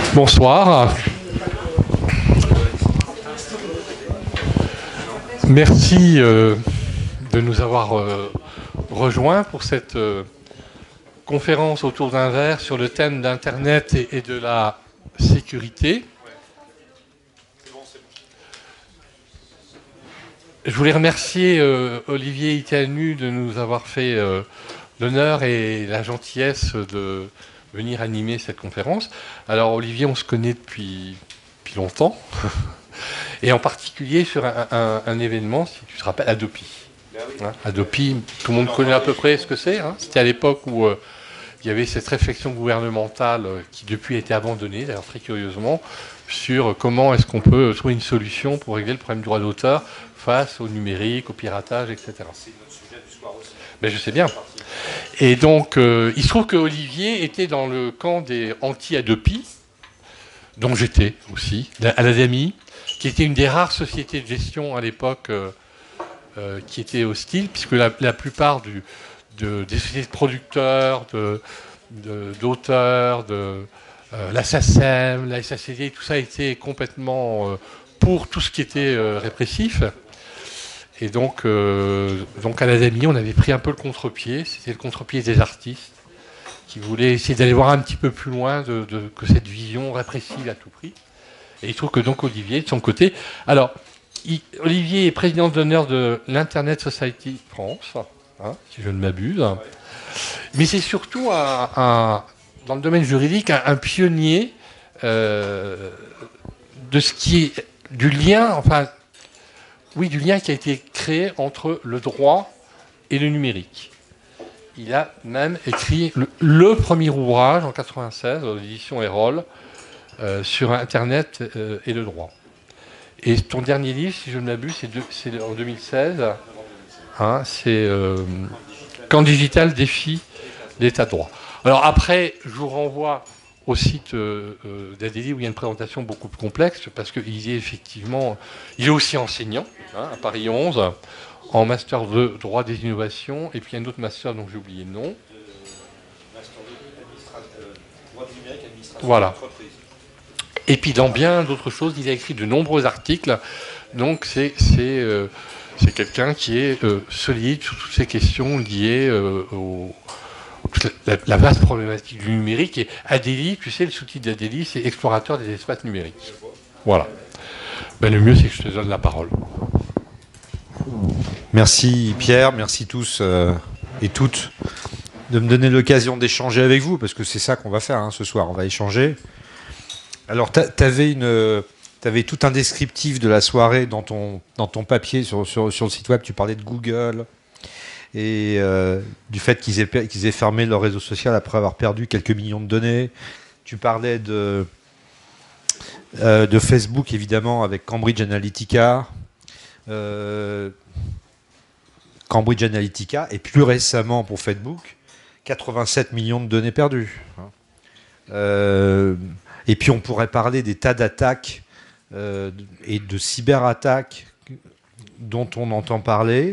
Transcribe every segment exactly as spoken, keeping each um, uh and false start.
Bonsoir. Merci euh, de nous avoir euh, rejoints pour cette euh, conférence autour d'un verre sur le thème d'Internet et, et de la sécurité. Je voulais remercier euh, Olivier Itianu de nous avoir fait euh, l'honneur et la gentillesse de venir animer cette conférence. Alors Olivier, on se connaît depuis, depuis longtemps, et en particulier sur un, un, un événement, si tu te rappelles, Adopi. Hein, Adopi, tout le monde connaît à peu près ce que c'est. Hein. C'était à l'époque où euh, il y avait cette réflexion gouvernementale euh, qui depuis a été abandonnée, d'ailleurs très curieusement, sur comment est-ce qu'on peut trouver une solution pour régler le problème du droit d'auteur face au numérique, au piratage, et cetera. C'est notre sujet du soir aussi. Ben, je sais bien. Et donc, euh, il se trouve que Olivier était dans le camp des anti-Adopi, dont j'étais aussi, à la D M I, qui était une des rares sociétés de gestion à l'époque euh, euh, qui était hostile, puisque la, la plupart du, de, des sociétés de producteurs, de, de, d'auteurs, de, euh, la S A C E M, la S A C D, tout ça était complètement euh, pour tout ce qui était euh, répressif. Et donc, euh, donc à la D M I, on avait pris un peu le contre-pied. C'était le contre-pied des artistes qui voulaient essayer d'aller voir un petit peu plus loin de, de, que cette vision répressive à tout prix. Et il trouve que donc Olivier, de son côté... Alors, il, Olivier est président d'honneur de l'Internet Society France, hein, si je ne m'abuse. Mais c'est surtout, un, un, dans le domaine juridique, un, un pionnier euh, de ce qui est du lien... enfin. Oui, du lien qui a été créé entre le droit et le numérique. Il a même écrit le, le premier ouvrage en quatre-vingt-seize, aux éditions Erol, euh, sur Internet euh, et le droit. Et ton dernier livre, si je ne m'abuse, c'est, de, c'est en deux mille seize. Hein, c'est euh, Quand Digital défie l'état de droit. Alors après, je vous renvoie au site euh, euh, d'Adélie où il y a une présentation beaucoup plus complexe, parce qu'il est effectivement, il est aussi enseignant, hein, à Paris onze, en master de droit des innovations, et puis il y a un autre master dont j'ai oublié le nom. Euh, master de euh, droit du numérique, administration voilà. D'entreprise. Et puis dans bien d'autres choses, il a écrit de nombreux articles, donc c'est, c'est, euh, c'est quelqu'un qui est euh, solide sur toutes ces questions liées euh, au... La, la vaste problématique du numérique. Et Adélie, tu sais, le sous-titre d'Adélie, c'est Explorateur des espaces numériques. Voilà. Ben, le mieux, c'est que je te donne la parole. Merci Pierre, merci tous euh, et toutes de me donner l'occasion d'échanger avec vous, parce que c'est ça qu'on va faire hein, ce soir, on va échanger. Alors, tu avais une... T'avais tout un descriptif de la soirée dans ton, dans ton papier sur, sur, sur le site web, tu parlais de Google... et euh, du fait qu'ils aient, qu'ils aient fermé leur réseau social après avoir perdu quelques millions de données. Tu parlais de, euh, de Facebook, évidemment, avec Cambridge Analytica. Euh, Cambridge Analytica, et plus récemment pour Facebook, quatre-vingt-sept millions de données perdues. Euh, et puis on pourrait parler des tas d'attaques euh, et de cyberattaques dont on entend parler.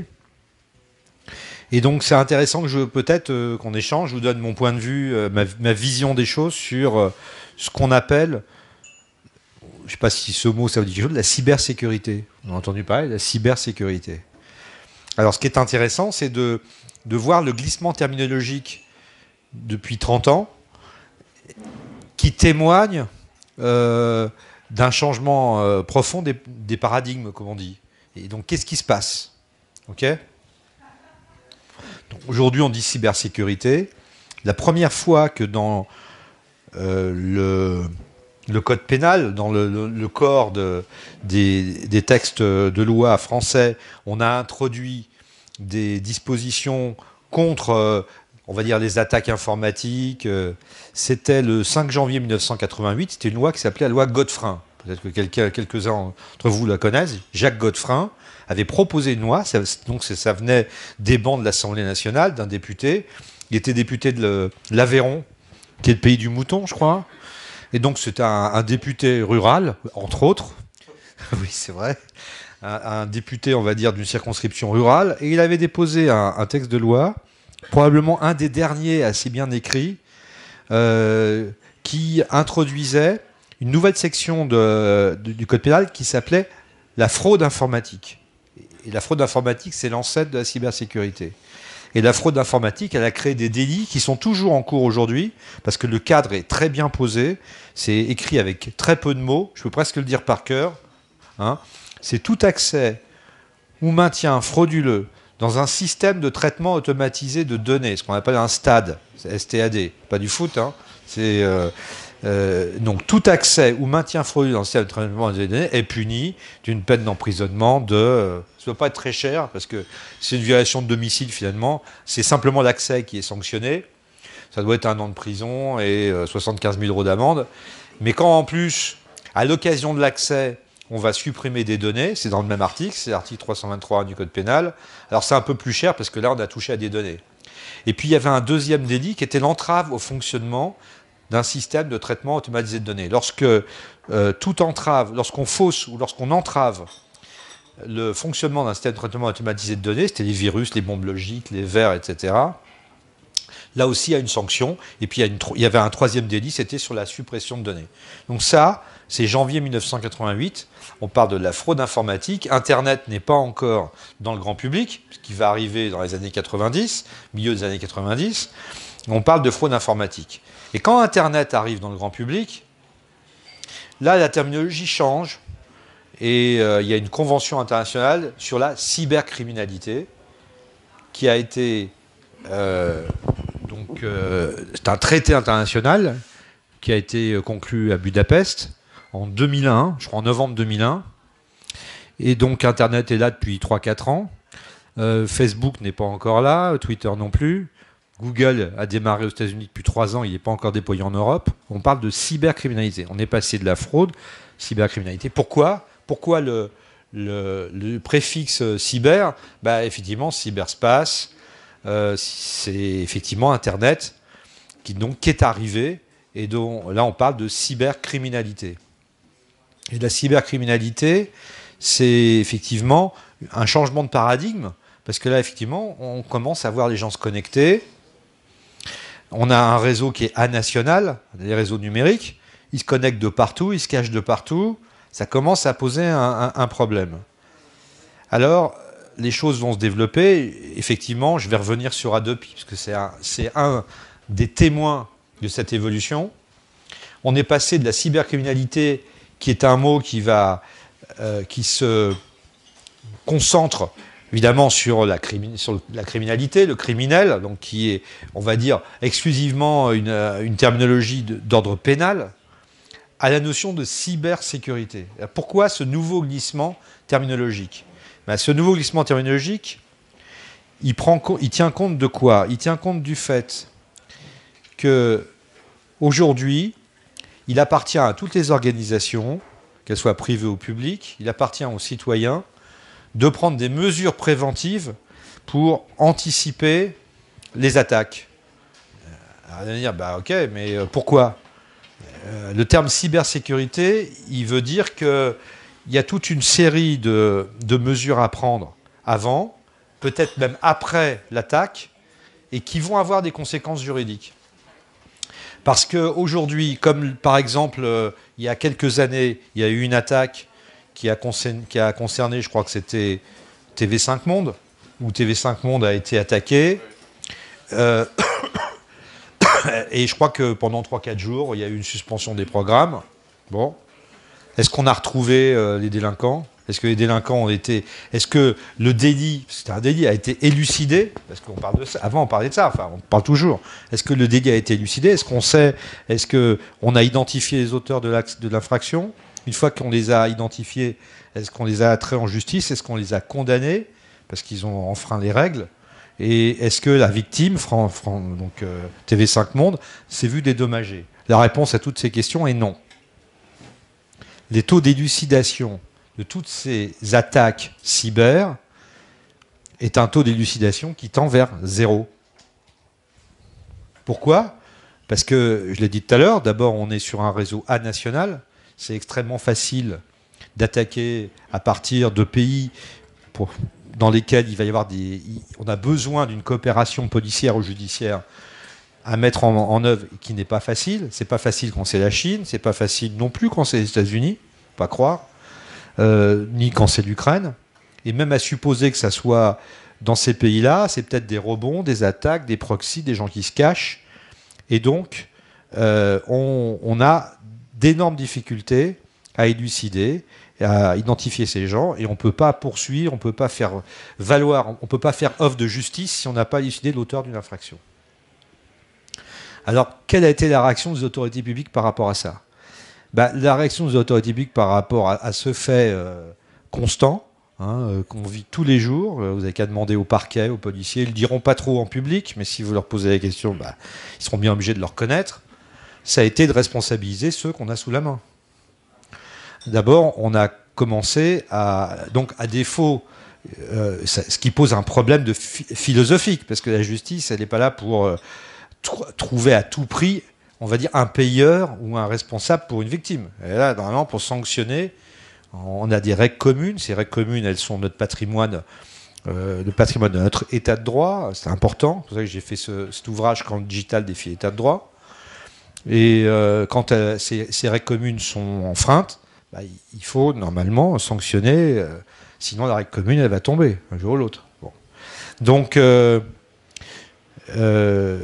Et donc c'est intéressant que je peut-être euh, qu'on échange, je vous donne mon point de vue, euh, ma, ma vision des choses sur euh, ce qu'on appelle, je ne sais pas si ce mot ça vous dit quelque chose, la cybersécurité. On a entendu parler de la cybersécurité. Alors ce qui est intéressant, c'est de, de voir le glissement terminologique depuis trente ans qui témoigne euh, d'un changement euh, profond des, des paradigmes, comme on dit. Et donc qu'est-ce qui se passe ? Ok ? Aujourd'hui, on dit cybersécurité. La première fois que dans euh, le, le code pénal, dans le, le, le corps de, des, des textes de loi français, on a introduit des dispositions contre, euh, on va dire, les attaques informatiques, euh, c'était le cinq janvier mille neuf cent quatre-vingt-huit, c'était une loi qui s'appelait la loi Godefrein. Peut-être que quelqu'un, quelques-uns d'entre vous la connaissent. Jacques Godefrein avait proposé une loi, ça, donc ça venait des bancs de l'Assemblée nationale, d'un député. Il était député de l'Aveyron, qui est le pays du mouton, je crois. Et donc c'était un, un député rural, entre autres. Oui, c'est vrai. Un, un député, on va dire, d'une circonscription rurale. Et il avait déposé un, un texte de loi, probablement un des derniers assez bien écrits, euh, qui introduisait une nouvelle section de, de, du code pénal qui s'appelait la fraude informatique. Et la fraude informatique, c'est l'ancêtre de la cybersécurité. Et la fraude informatique, elle a créé des délits qui sont toujours en cours aujourd'hui, parce que le cadre est très bien posé, c'est écrit avec très peu de mots, je peux presque le dire par cœur. Hein. C'est tout accès ou maintien frauduleux dans un système de traitement automatisé de données, ce qu'on appelle un STAD, S T A D, pas du foot, hein. C'est... Euh, Euh, donc tout accès ou maintien frauduleux dans le système de traitement des données est puni d'une peine d'emprisonnement de... Euh, ça ne doit pas être très cher, parce que c'est une violation de domicile finalement, c'est simplement l'accès qui est sanctionné, ça doit être un an de prison et euh, soixante-quinze mille euros d'amende, mais quand en plus, à l'occasion de l'accès, on va supprimer des données, c'est dans le même article, c'est l'article trois cent vingt-trois du Code pénal, alors c'est un peu plus cher parce que là on a touché à des données. Et puis il y avait un deuxième délit qui était l'entrave au fonctionnement d'un système de traitement automatisé de données. Lorsque euh, tout entrave, lorsqu'on fausse ou lorsqu'on entrave le fonctionnement d'un système de traitement automatisé de données, c'était les virus, les bombes logiques, les vers, et cetera. Là aussi, il y a une sanction. Et puis, il y, a une, il y avait un troisième délit, c'était sur la suppression de données. Donc ça, c'est janvier mille neuf cent quatre-vingt-huit. On parle de la fraude informatique. Internet n'est pas encore dans le grand public, ce qui va arriver dans les années quatre-vingt-dix, milieu des années quatre-vingt-dix. On parle de fraude informatique. Et quand Internet arrive dans le grand public, là, la terminologie change. Et euh, il y a une convention internationale sur la cybercriminalité qui a été... Euh, donc, euh, c'est un traité international qui a été conclu à Budapest en deux mille un, je crois en novembre deux mille un. Et donc, Internet est là depuis trois à quatre ans. Euh, Facebook n'est pas encore là, Twitter non plus. Google a démarré aux États-Unis depuis trois ans, il n'est pas encore déployé en Europe. On parle de cybercriminalité. On est passé de la fraude, cybercriminalité. Pourquoi Pourquoi le, le, le préfixe cyber? Bah, effectivement, cyberspace, euh, c'est effectivement Internet qui, donc, qui est arrivé, et dont là on parle de cybercriminalité. Et la cybercriminalité, c'est effectivement un changement de paradigme, parce que là, effectivement, on commence à voir les gens se connecter. On a un réseau qui est anational, les réseaux numériques. Ils se connectent de partout, ils se cachent de partout. Ça commence à poser un, un, un problème. Alors, les choses vont se développer. Effectivement, je vais revenir sur Adopi, parce que c'est un, c'est un des témoins de cette évolution. On est passé de la cybercriminalité, qui est un mot qui, va, euh, qui se concentre évidemment sur la, crimi- sur la criminalité, le criminel, donc qui est, on va dire, exclusivement une, une terminologie de, d'ordre pénal, à la notion de cybersécurité. Pourquoi ce nouveau glissement terminologique? Ben, ce nouveau glissement terminologique, il, prend, il tient compte de quoi? Il tient compte du fait qu'aujourd'hui, il appartient à toutes les organisations, qu'elles soient privées ou publiques, il appartient aux citoyens de prendre des mesures préventives pour anticiper les attaques. Alors, on va dire, bah, ok, mais pourquoi? euh, Le terme cybersécurité, il veut dire qu'il y a toute une série de, de mesures à prendre avant, peut-être même après l'attaque, et qui vont avoir des conséquences juridiques. Parce qu'aujourd'hui, comme par exemple, euh, il y a quelques années, il y a eu une attaque qui a concerné, qui a concerné je crois que c'était T V cinq Monde, où T V cinq Monde a été attaqué. Euh, et je crois que pendant trois à quatre jours, il y a eu une suspension des programmes. Bon. Est-ce qu'on a retrouvé euh, les délinquants? Est-ce que les délinquants ont été... Est-ce que le délit, c'était un délit, a été élucidé? Parce qu'on parle de ça. Avant, on parlait de ça. Enfin, on parle toujours. Est-ce que le délit a été élucidé? Est-ce qu'on sait... Est-ce qu'on a identifié les auteurs de l'infraction? Une fois qu'on les a identifiés, est-ce qu'on les a traits en justice? Est-ce qu'on les a condamnés parce qu'ils ont enfreint les règles? Et est-ce que la victime, Fran, Fran, donc euh, T V cinq Monde, s'est vue dédommagée? La réponse à toutes ces questions est non. Les taux d'élucidation de toutes ces attaques cyber est un taux d'élucidation qui tend vers zéro. Pourquoi? Parce que, je l'ai dit tout à l'heure, d'abord on est sur un réseau anational, c'est extrêmement facile d'attaquer à partir de pays pour, dans lesquels il va y avoir des... On a besoin d'une coopération policière ou judiciaire à mettre en, en œuvre qui n'est pas facile. C'est pas facile quand c'est la Chine, c'est pas facile non plus quand c'est les États-Unis, pas croire, euh, ni quand c'est l'Ukraine. Et même à supposer que ça soit dans ces pays-là, c'est peut-être des rebonds, des attaques, des proxys, des gens qui se cachent. Et donc, euh, on, on a d'énormes difficultés à élucider, à identifier ces gens, et on ne peut pas poursuivre, on ne peut pas faire valoir, on ne peut pas faire œuvre de justice si on n'a pas élucidé l'auteur d'une infraction. Alors, quelle a été la réaction des autorités publiques par rapport à ça? Ben, la réaction des autorités publiques par rapport à, à ce fait euh, constant, Hein, euh, qu'on vit tous les jours. Vous n'avez qu'à demander au parquet, aux policiers. Ils ne le diront pas trop en public, mais si vous leur posez la question, bah, ils seront bien obligés de le reconnaître. Ça a été de responsabiliser ceux qu'on a sous la main. D'abord, on a commencé à... Donc, à défaut, euh, ça, ce qui pose un problème de phi- philosophique, parce que la justice, elle n'est pas là pour euh, tr- trouver à tout prix, on va dire, un payeur ou un responsable pour une victime. Elle est là, normalement, pour sanctionner. On a des règles communes. Ces règles communes, elles sont notre patrimoine, euh, le patrimoine de notre état de droit. C'est important. C'est pour ça que j'ai fait ce, cet ouvrage quand le digital défie l'état de droit. Et euh, quand euh, ces, ces règles communes sont enfreintes, bah, il faut normalement sanctionner. Euh, sinon, la règle commune, elle va tomber un jour ou l'autre. Bon. Donc, euh, euh,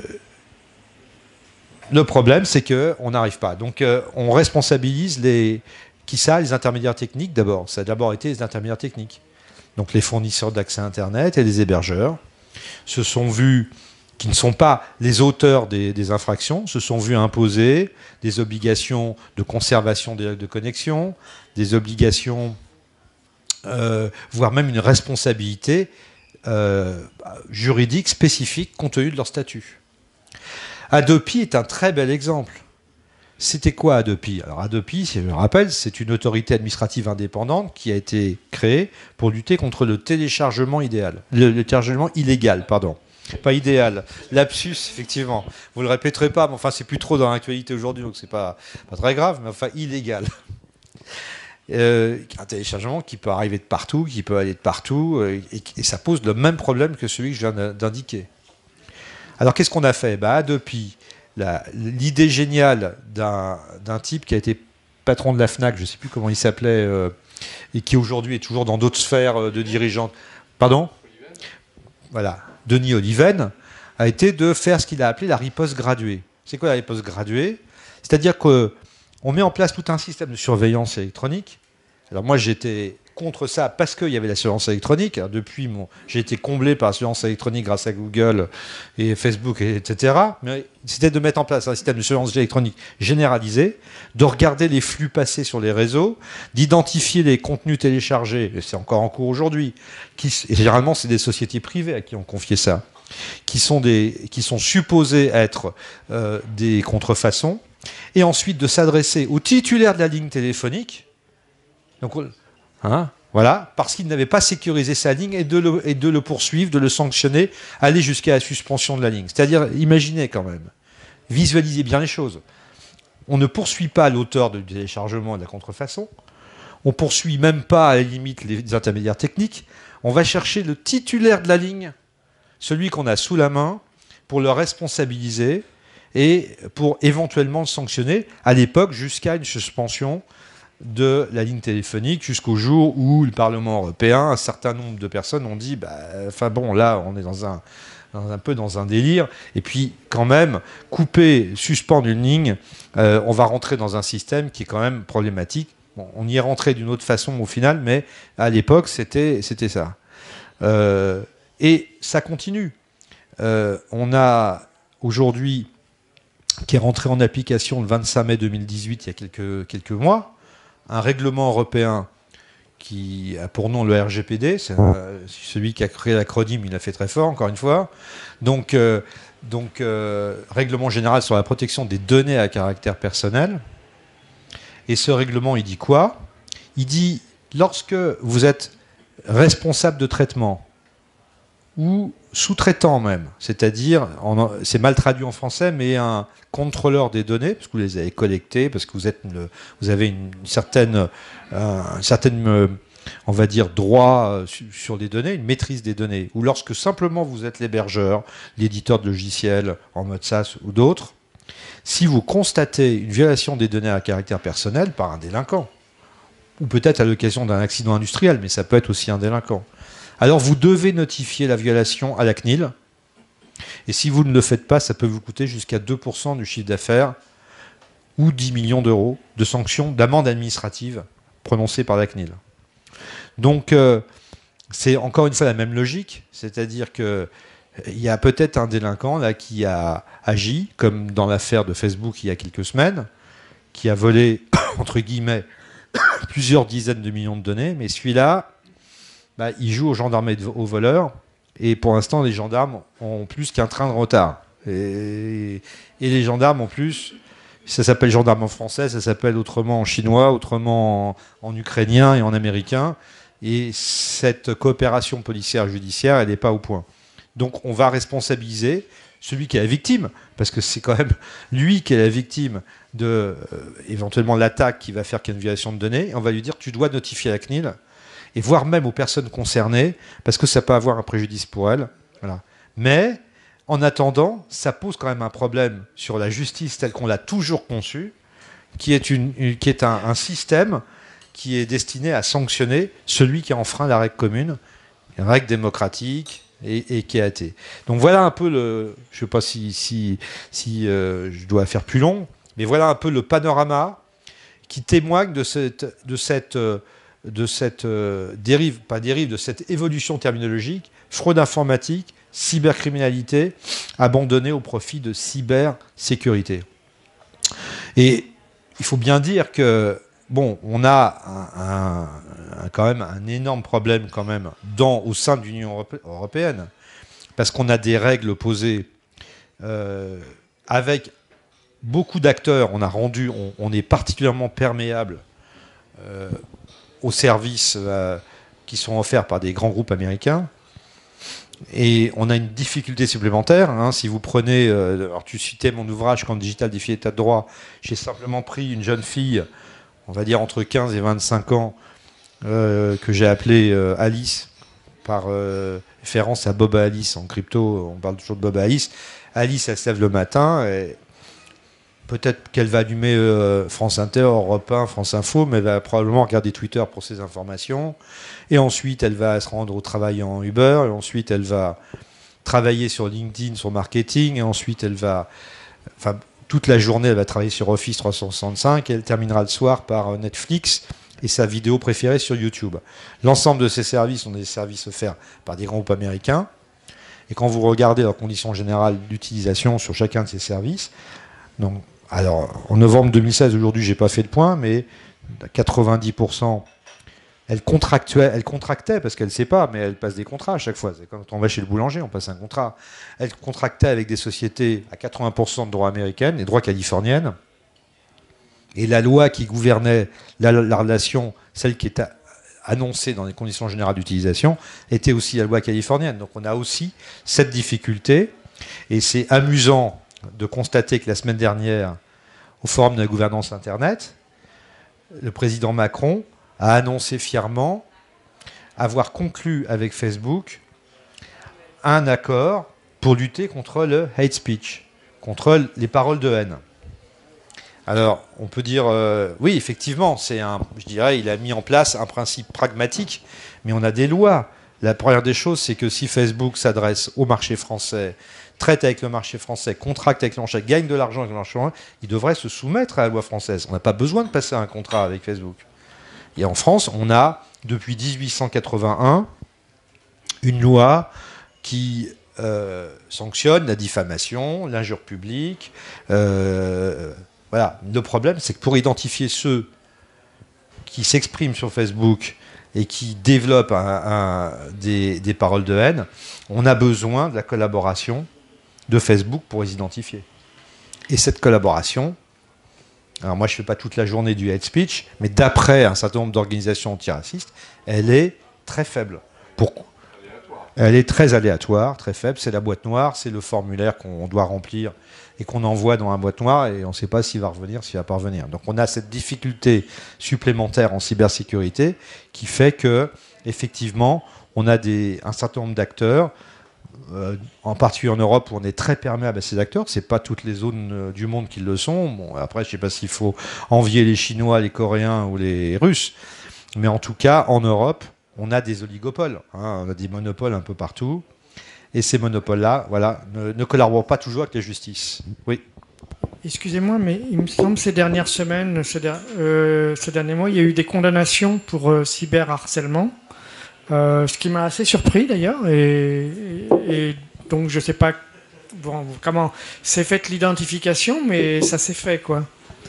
le problème, c'est qu'on n'arrive pas. Donc, euh, on responsabilise les... Qui ça? Les intermédiaires techniques, d'abord. Ça a d'abord été les intermédiaires techniques. Donc les fournisseurs d'accès Internet et les hébergeurs se sont vus, qui ne sont pas les auteurs des, des infractions, se sont vus imposer des obligations de conservation des règles de connexion, des obligations, euh, voire même une responsabilité euh, juridique spécifique compte tenu de leur statut. Adopi est un très bel exemple. C'était quoi Adopi? Alors Adopi, si je me rappelle, c'est une autorité administrative indépendante qui a été créée pour lutter contre le téléchargement idéal, le, le téléchargement illégal, pardon. Pas idéal. Lapsus, effectivement. Vous le répéterez pas, mais enfin c'est plus trop dans l'actualité aujourd'hui, donc c'est pas, pas très grave, mais enfin illégal. Euh, un téléchargement qui peut arriver de partout, qui peut aller de partout, euh, et, et ça pose le même problème que celui que je viens d'indiquer. Alors qu'est-ce qu'on a fait? Bah, Adopi. L'idée géniale d'un type qui a été patron de la FNAC, je ne sais plus comment il s'appelait, euh, et qui aujourd'hui est toujours dans d'autres sphères euh, de dirigeants. Pardon? Voilà. Denis Oliven a été de faire ce qu'il a appelé la riposte graduée. C'est quoi la riposte graduée? C'est-à-dire qu'on met en place tout un système de surveillance électronique. Alors moi, j'étais contre ça parce qu'il y avait la surveillance électronique. Alors depuis, mon, j'ai été comblé par la surveillance électronique grâce à Google et Facebook, et cetera. Mais c'était de mettre en place un système de surveillance électronique généralisé, de regarder les flux passés sur les réseaux, d'identifier les contenus téléchargés, et c'est encore en cours aujourd'hui. Qui, et généralement, c'est des sociétés privées à qui on confiait ça, qui sont, des, qui sont supposées être euh, des contrefaçons, et ensuite de s'adresser au titulaire de la ligne téléphonique. Donc, Hein, voilà, parce qu'il n'avait pas sécurisé sa ligne et de, le, et de le poursuivre, de le sanctionner, aller jusqu'à la suspension de la ligne. C'est-à-dire, imaginez quand même, visualisez bien les choses. On ne poursuit pas l'auteur du téléchargement et de la contrefaçon, on ne poursuit même pas à la limite les intermédiaires techniques, on va chercher le titulaire de la ligne, celui qu'on a sous la main, pour le responsabiliser et pour éventuellement le sanctionner, à l'époque jusqu'à une suspension de la ligne téléphonique, jusqu'au jour où le Parlement européen, un certain nombre de personnes ont dit bah, enfin bon, là on est dans un, dans un peu dans un délire, et puis quand même couper, suspendre une ligne, euh, on va rentrer dans un système qui est quand même problématique. Bon, on y est rentré d'une autre façon au final, mais à l'époque c'était c'était ça. Euh, et ça continue. Euh, on a aujourd'hui, qui est rentré en application le vingt-cinq mai deux mille dix-huit, il y a quelques, quelques mois, un règlement européen qui a pour nom le R G P D, c'est euh, celui qui a créé l'acronyme, il a fait très fort, encore une fois. Donc, euh, donc euh, règlement général sur la protection des données à caractère personnel. Et ce règlement, il dit quoi? Il dit, lorsque vous êtes responsable de traitement, ou sous-traitant même, c'est-à-dire, c'est mal traduit en français, mais un contrôleur des données, parce que vous les avez collectées, parce que vous, êtes une, vous avez une certaine, euh, une certaine on va dire, droit sur les données, une maîtrise des données, ou lorsque simplement vous êtes l'hébergeur, l'éditeur de logiciels en mode SaaS ou d'autres, si vous constatez une violation des données à caractère personnel par un délinquant, ou peut-être à l'occasion d'un accident industriel, mais ça peut être aussi un délinquant, alors vous devez notifier la violation à la C N I L, et si vous ne le faites pas, ça peut vous coûter jusqu'à deux pour cent du chiffre d'affaires ou dix millions d'euros de sanctions, d'amende administrative prononcées par la C N I L. Donc, euh, c'est encore une fois la même logique, c'est-à-dire qu'il y a peut-être un délinquant là qui a agi, comme dans l'affaire de Facebook il y a quelques semaines, qui a volé, entre guillemets, plusieurs dizaines de millions de données, mais celui-là, bah, il joue aux gendarmes et aux voleurs, et pour l'instant, les gendarmes ont plus qu'un train de retard. Et, et les gendarmes, en plus, ça s'appelle gendarme en français, ça s'appelle autrement en chinois, autrement en, en ukrainien et en américain. Et cette coopération policière judiciaire, elle n'est pas au point. Donc on va responsabiliser celui qui est la victime, parce que c'est quand même lui qui est la victime de euh, éventuellement l'attaque qui va faire qu'il y a une violation de données. Et on va lui dire tu dois notifier à la C N I L, et voire même aux personnes concernées, parce que ça peut avoir un préjudice pour elles. Voilà. Mais en attendant, ça pose quand même un problème sur la justice telle qu'on l'a toujours conçue, qui est, une, une, qui est un, un système qui est destiné à sanctionner celui qui enfreint la règle commune, une règle démocratique et, et qui est athée. Donc voilà un peu le... Je ne sais pas si, si, si euh, je dois faire plus long, mais voilà un peu le panorama qui témoigne de cette, de cette, de cette euh, dérive, pas dérive, de cette évolution terminologique, fraude informatique, cybercriminalité, abandonnée au profit de cybersécurité. Et il faut bien dire que bon, on a un, un, un, quand même un énorme problème quand même dans, au sein de l'Union européenne, parce qu'on a des règles posées euh, avec beaucoup d'acteurs. On a rendu, on, on est particulièrement perméable euh, aux services euh, qui sont offerts par des grands groupes américains. Et on a une difficulté supplémentaire. Hein, si vous prenez, euh, alors tu citais mon ouvrage Quand le digital défie l'état de droit, j'ai simplement pris une jeune fille, on va dire entre quinze et vingt-cinq ans, euh, que j'ai appelée euh, Alice, par euh, référence à Bob Alice en crypto, on parle toujours de Bob Alice. Alice, elle se lève le matin, et peut-être qu'elle va allumer euh, France Inter, Europe un, France Info, mais elle va probablement regarder Twitter pour ses informations. Et ensuite, elle va se rendre au travail en Uber, et ensuite, elle va travailler sur LinkedIn, sur marketing, et ensuite, elle va... Enfin, toute la journée, elle va travailler sur Office trois cent soixante-cinq et elle terminera le soir par Netflix et sa vidéo préférée sur YouTube. L'ensemble de ces services sont des services offerts par des grands groupes américains. Et quand vous regardez leurs conditions générales d'utilisation sur chacun de ces services, donc, alors en novembre deux mille seize, aujourd'hui, j'ai pas fait le point, mais quatre-vingt-dix pour cent, elle contractuait, elle contractait parce qu'elle ne sait pas, mais elle passe des contrats à chaque fois. C'est quand on va chez le boulanger, on passe un contrat. Elle contractait avec des sociétés à quatre-vingts pour cent de droit américain, des droits californiennes. Et la loi qui gouvernait la, la relation, celle qui est a, annoncée dans les conditions générales d'utilisation, était aussi la loi californienne. Donc on a aussi cette difficulté. Et c'est amusant de constater que la semaine dernière, au Forum de la gouvernance Internet, le président Macron a annoncé fièrement avoir conclu avec Facebook un accord pour lutter contre le hate speech, contre les paroles de haine. Alors, on peut dire, euh, oui, effectivement, c'est un, je dirais, il a mis en place un principe pragmatique, mais on a des lois. La première des choses, c'est que si Facebook s'adresse au marché français, traite avec le marché français, contracte avec le marché, gagne de l'argent avec le marché français, il devrait se soumettre à la loi française. On n'a pas besoin de passer un contrat avec Facebook. Et en France, on a, depuis dix-huit cent quatre-vingt-un, une loi qui euh, sanctionne la diffamation, l'injure publique. Euh, voilà. Le problème, c'est que pour identifier ceux qui s'expriment sur Facebook et qui développent un, un, des, des paroles de haine, on a besoin de la collaboration de Facebook pour les identifier. Et cette collaboration... Alors moi, je ne fais pas toute la journée du hate speech, mais d'après un certain nombre d'organisations antiracistes, elle est très faible. Pourquoi ? Elle est très aléatoire, très faible. C'est la boîte noire, c'est le formulaire qu'on doit remplir et qu'on envoie dans la boîte noire et on ne sait pas s'il va revenir, s'il va pas revenir. Donc on a cette difficulté supplémentaire en cybersécurité qui fait que, effectivement, on a des, un certain nombre d'acteurs, euh, en particulier en Europe où on est très perméable à ces acteurs. C'est pas toutes les zones euh, du monde qui le sont. Bon, après, je sais pas s'il faut envier les Chinois, les Coréens ou les Russes, mais en tout cas, en Europe, on a des oligopoles, hein, on a des monopoles un peu partout. Et ces monopoles-là, voilà, ne, ne collaborent pas toujours avec la justice. Oui. Excusez-moi, mais il me semble que ces dernières semaines, ces, der euh, ces derniers mois, il y a eu des condamnations pour euh, cyberharcèlement. Euh, ce qui m'a assez surpris d'ailleurs. Et, et, et donc, je ne sais pas bon, comment s'est faite l'identification, mais ça s'est fait, quoi.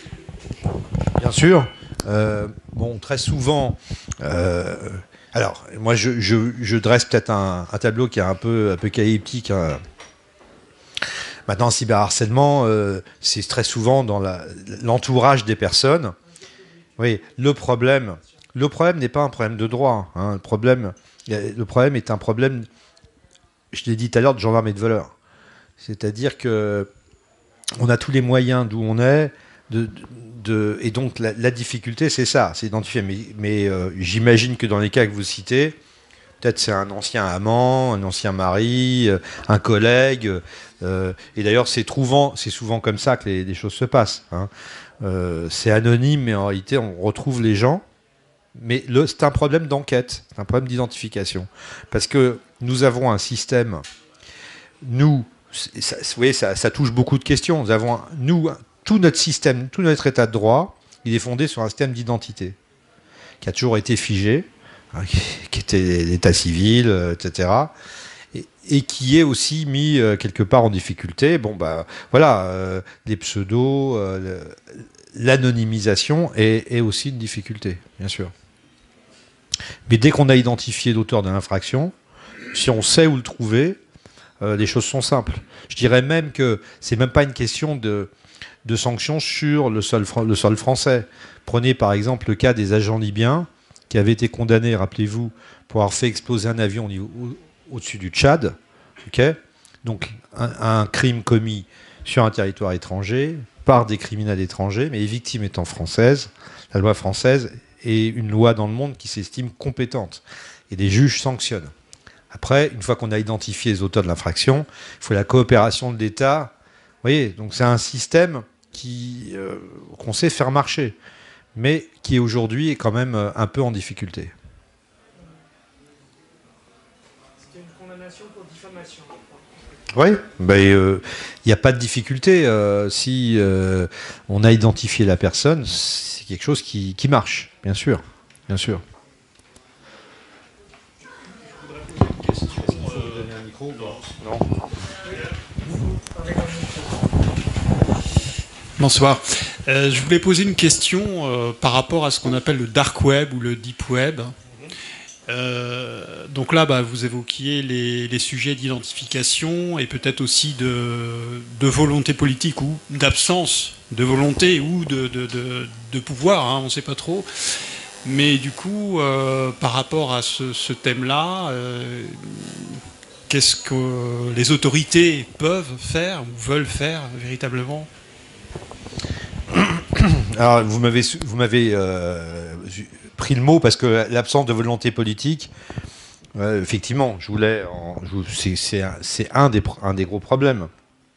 Bien sûr. Euh, bon, très souvent. Euh, alors, moi, je, je, je dresse peut-être un, un tableau qui est un peu, un peu chaotique. Hein. Maintenant, le cyberharcèlement, euh, c'est très souvent dans l'entourage des personnes. Oui, le problème, le problème n'est pas un problème de droit. Hein. Le problème, le problème est un problème, je l'ai dit tout à l'heure, de gendarmes et de voleurs. C'est-à-dire que on a tous les moyens d'où on est. De, de, de, et donc la, la difficulté, c'est ça, c'est identifier. Mais, mais euh, j'imagine que dans les cas que vous citez, peut-être c'est un ancien amant, un ancien mari, euh, un collègue. Euh, et d'ailleurs, c'est souvent, c'est souvent comme ça que les, les choses se passent. Hein. Euh, c'est anonyme, mais en réalité, on retrouve les gens. Mais le, c'est un problème d'enquête, c'est un problème d'identification. Parce que nous avons un système, nous, ça, vous voyez, ça, ça touche beaucoup de questions. Nous avons, nous, tout notre système, tout notre état de droit, il est fondé sur un système d'identité qui a toujours été figé, hein, qui, qui était l'état civil, euh, et cetera. Et, et qui est aussi mis euh, quelque part en difficulté. Bon, bah, voilà, euh, les pseudos, euh, l'anonymisation est, est aussi une difficulté, bien sûr. Mais dès qu'on a identifié l'auteur de l'infraction, si on sait où le trouver, euh, les choses sont simples. Je dirais même que c'est même pas une question de de sanctions sur le sol, le sol français. Prenez par exemple le cas des agents libyens qui avaient été condamnés, rappelez-vous, pour avoir fait exploser un avion au niveau, au, au-dessus du Tchad. Okay, donc un, un crime commis sur un territoire étranger par des criminels étrangers, mais les victimes étant françaises, la loi française est une loi dans le monde qui s'estime compétente. Et les juges sanctionnent. Après, une fois qu'on a identifié les auteurs de l'infraction, il faut la coopération de l'État. Vous voyez, donc c'est un système qui, euh, qu'on sait faire marcher, mais qui aujourd'hui est quand même euh, un peu en difficulté. C'était une condamnation pour diffamation. Oui, il ben, n'y euh, a pas de difficulté. Euh, si euh, on a identifié la personne, c'est quelque chose qui, qui marche, bien sûr. Bien sûr. Non. Bonsoir. Euh, je voulais poser une question euh, par rapport à ce qu'on appelle le dark web ou le deep web. Euh, donc là, bah, vous évoquiez les, les sujets d'identification et peut-être aussi de, de volonté politique ou d'absence de volonté ou de, de, de, de pouvoir, hein, on ne sait pas trop. Mais du coup, euh, par rapport à ce, ce thème-là, euh, qu'est-ce que les autorités peuvent faire ou veulent faire véritablement ? Alors, vous m'avez, vous m'avez euh, pris le mot parce que l'absence de volonté politique, euh, effectivement, je voulais, en, je, c'est, c'est, un, c'est un, des, un des gros problèmes.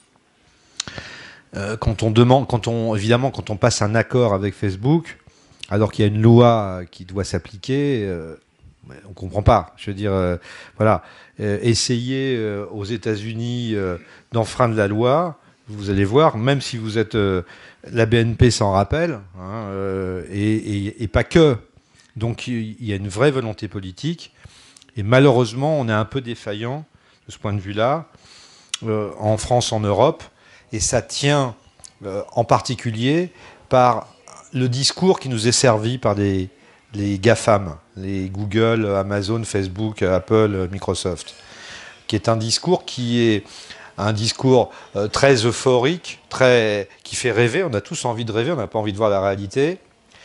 Euh, quand on demande, quand on, évidemment, quand on passe un accord avec Facebook, alors qu'il y a une loi qui doit s'appliquer, euh, on ne comprend pas. Je veux dire, euh, voilà, euh, essayer euh, aux États-Unis euh, d'enfreindre la loi. Vous allez voir, même si vous êtes... Euh, la B N P s'en rappelle, hein, euh, et, et, et pas que. Donc il y a une vraie volonté politique, et malheureusement, on est un peu défaillant de ce point de vue-là, euh, en France, en Europe, et ça tient euh, en particulier par le discours qui nous est servi par les, les GAFAM, les Google, Amazon, Facebook, Apple, Microsoft, qui est un discours qui est... un discours euh, très euphorique, très, qui fait rêver. On a tous envie de rêver, on n'a pas envie de voir la réalité.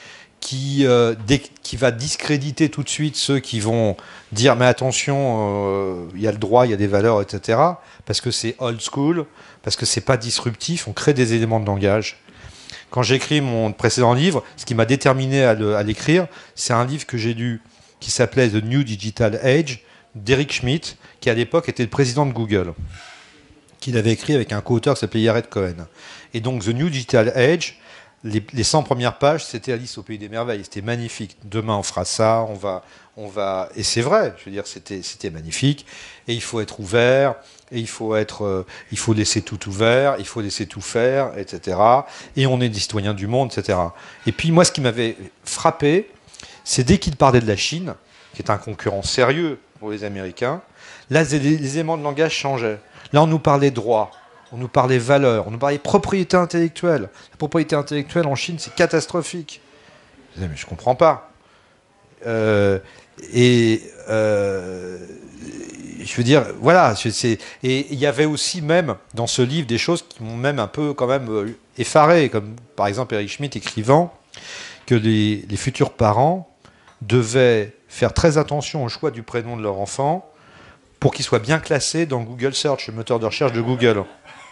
qui, euh, dé, qui va discréditer tout de suite ceux qui vont dire mais attention, il euh, y a le droit, il y a des valeurs, et cetera. Parce que c'est old school, parce que c'est pas disruptif, on crée des éléments de langage. Quand j'ai écrit mon précédent livre, ce qui m'a déterminé à, le, à l'écrire, c'est un livre que j'ai lu qui s'appelait The New Digital Age, d'Eric Schmidt, qui à l'époque était le président de Google, qu'il avait écrit avec un co-auteur qui s'appelait Jared Cohen. Et donc The New Digital Age, les, les cent premières pages, c'était Alice au pays des merveilles. C'était magnifique. Demain on fera ça, on va, on va, et c'est vrai. Je veux dire, c'était, c'était magnifique. Et il faut être ouvert. Et il faut être, euh, il faut laisser tout ouvert, il faut laisser tout faire, et cetera. Et on est des citoyens du monde, et cetera. Et puis moi, ce qui m'avait frappé, c'est dès qu'il parlait de la Chine, qui est un concurrent sérieux pour les Américains, là, les, les éléments de langage changeaient. Là, on nous parlait droit, on nous parlait valeur, on nous parlait propriété intellectuelle. La propriété intellectuelle en Chine, c'est catastrophique. Je disais, mais je comprends pas. Euh, et euh, je veux dire, voilà. C'est, et il y avait aussi même dans ce livre des choses qui m'ont même un peu quand même effaré, comme par exemple Eric Schmidt écrivant que les, les futurs parents devaient faire très attention au choix du prénom de leur enfant pour qu'il soit bien classé dans Google Search, le moteur de recherche de Google.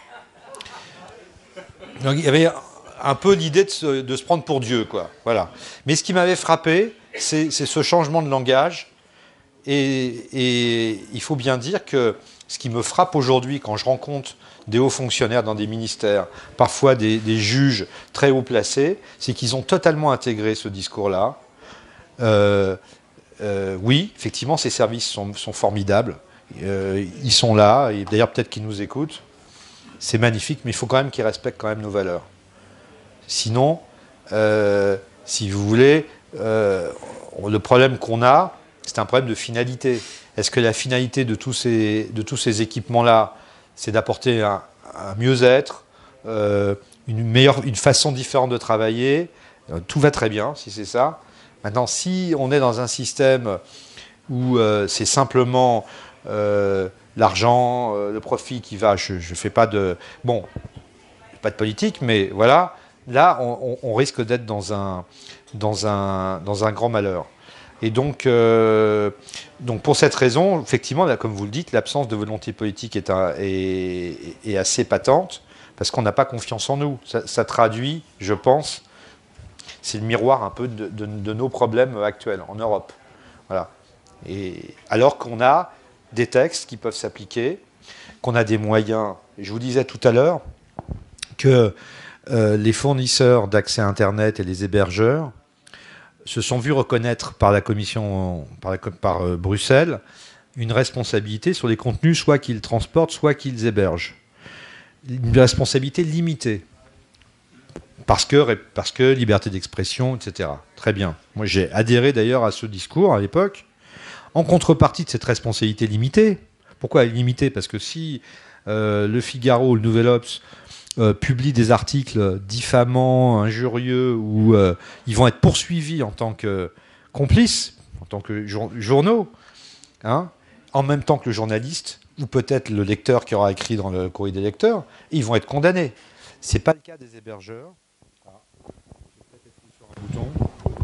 Donc, il y avait un peu l'idée de se, de se prendre pour Dieu, quoi. Voilà. Mais ce qui m'avait frappé, c'est, c'est ce changement de langage. Et, et il faut bien dire que ce qui me frappe aujourd'hui quand je rencontre des hauts fonctionnaires dans des ministères, parfois des, des juges très haut placés, c'est qu'ils ont totalement intégré ce discours-là. Euh, euh, oui, effectivement, ces services sont, sont formidables. Euh, ils sont là, et d'ailleurs peut-être qu'ils nous écoutent. C'est magnifique, mais il faut quand même qu'ils respectent quand même nos valeurs. Sinon, euh, si vous voulez, euh, le problème qu'on a, c'est un problème de finalité. Est-ce que la finalité de tous ces, de tous ces équipements-là, c'est d'apporter un, un mieux-être, euh, une, meilleure, une façon différente de travailler? Tout va très bien, si c'est ça. Maintenant, si on est dans un système où euh, c'est simplement euh, l'argent, euh, le profit qui va, je ne fais pas de... Bon, pas de politique, mais voilà, là, on, on risque d'être dans un, dans un, dans un grand malheur. Et donc, euh, donc, pour cette raison, effectivement, là, comme vous le dites, l'absence de volonté politique est, un, est, est assez patente, parce qu'on n'a pas confiance en nous. Ça, ça traduit, je pense, c'est le miroir un peu de, de, de nos problèmes actuels en Europe. Voilà. Et alors qu'on a des textes qui peuvent s'appliquer, qu'on a des moyens. Et je vous disais tout à l'heure que euh, les fournisseurs d'accès à Internet et les hébergeurs se sont vus reconnaître par la commission, par, la, par euh, Bruxelles, une responsabilité sur les contenus, soit qu'ils transportent, soit qu'ils hébergent. Une responsabilité limitée. Parce que, parce que liberté d'expression, et cetera. Très bien. Moi, j'ai adhéré d'ailleurs à ce discours à l'époque. En contrepartie de cette responsabilité limitée, pourquoi elle est limitée? Parce que si euh, le Figaro ou le Nouvel Obs Euh, publient des articles diffamants, injurieux, où euh, ils vont être poursuivis en tant que complices, en tant que jour- journaux, hein, en même temps que le journaliste, ou peut-être le lecteur qui aura écrit dans le courrier des lecteurs, ils vont être condamnés. Ce n'est pas le cas des hébergeurs. Ah, je vais peut-être appuyer sur un bouton.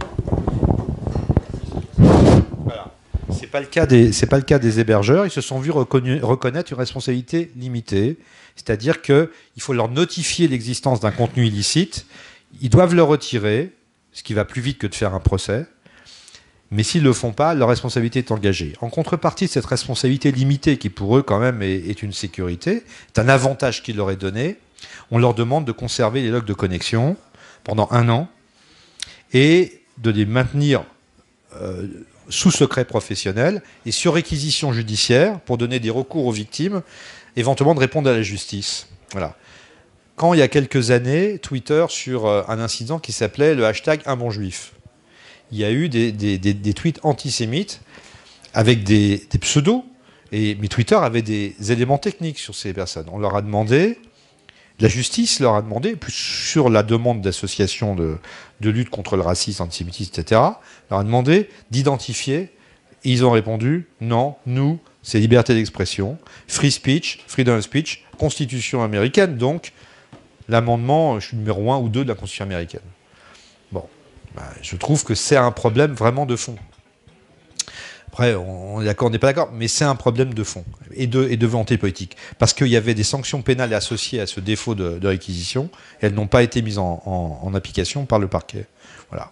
Voilà. C'est pas le cas des, c'est pas le cas des hébergeurs. Ils se sont vus reconnu, reconnaître une responsabilité limitée. C'est-à-dire qu'il faut leur notifier l'existence d'un contenu illicite, ils doivent le retirer, ce qui va plus vite que de faire un procès, mais s'ils ne le font pas, leur responsabilité est engagée. En contrepartie de cette responsabilité limitée, qui pour eux quand même est, est une sécurité, c'est un avantage qui leur est donné, on leur demande de conserver les logs de connexion pendant un an et de les maintenir euh, sous secret professionnel et sur réquisition judiciaire pour donner des recours aux victimes, éventuellement de répondre à la justice. Voilà. Quand il y a quelques années, Twitter, sur un incident qui s'appelait le hashtag un bon juif, il y a eu des, des, des, des tweets antisémites avec des, des pseudos, et, mais Twitter avait des éléments techniques sur ces personnes. On leur a demandé, la justice leur a demandé, plus sur la demande d'associations de, de lutte contre le racisme, l'antisémitisme, et cetera, leur a demandé d'identifier, et ils ont répondu, non, nous, c'est liberté d'expression, free speech, freedom of speech, constitution américaine, donc l'amendement numéro un ou deux de la constitution américaine. Bon. bah, je trouve que c'est un problème vraiment de fond. Après, on est d'accord, on n'est pas d'accord, mais c'est un problème de fond et de, et de volonté politique. Parce qu'il y avait des sanctions pénales associées à ce défaut de, de réquisition, et elles n'ont pas été mises en, en, en application par le parquet. Voilà.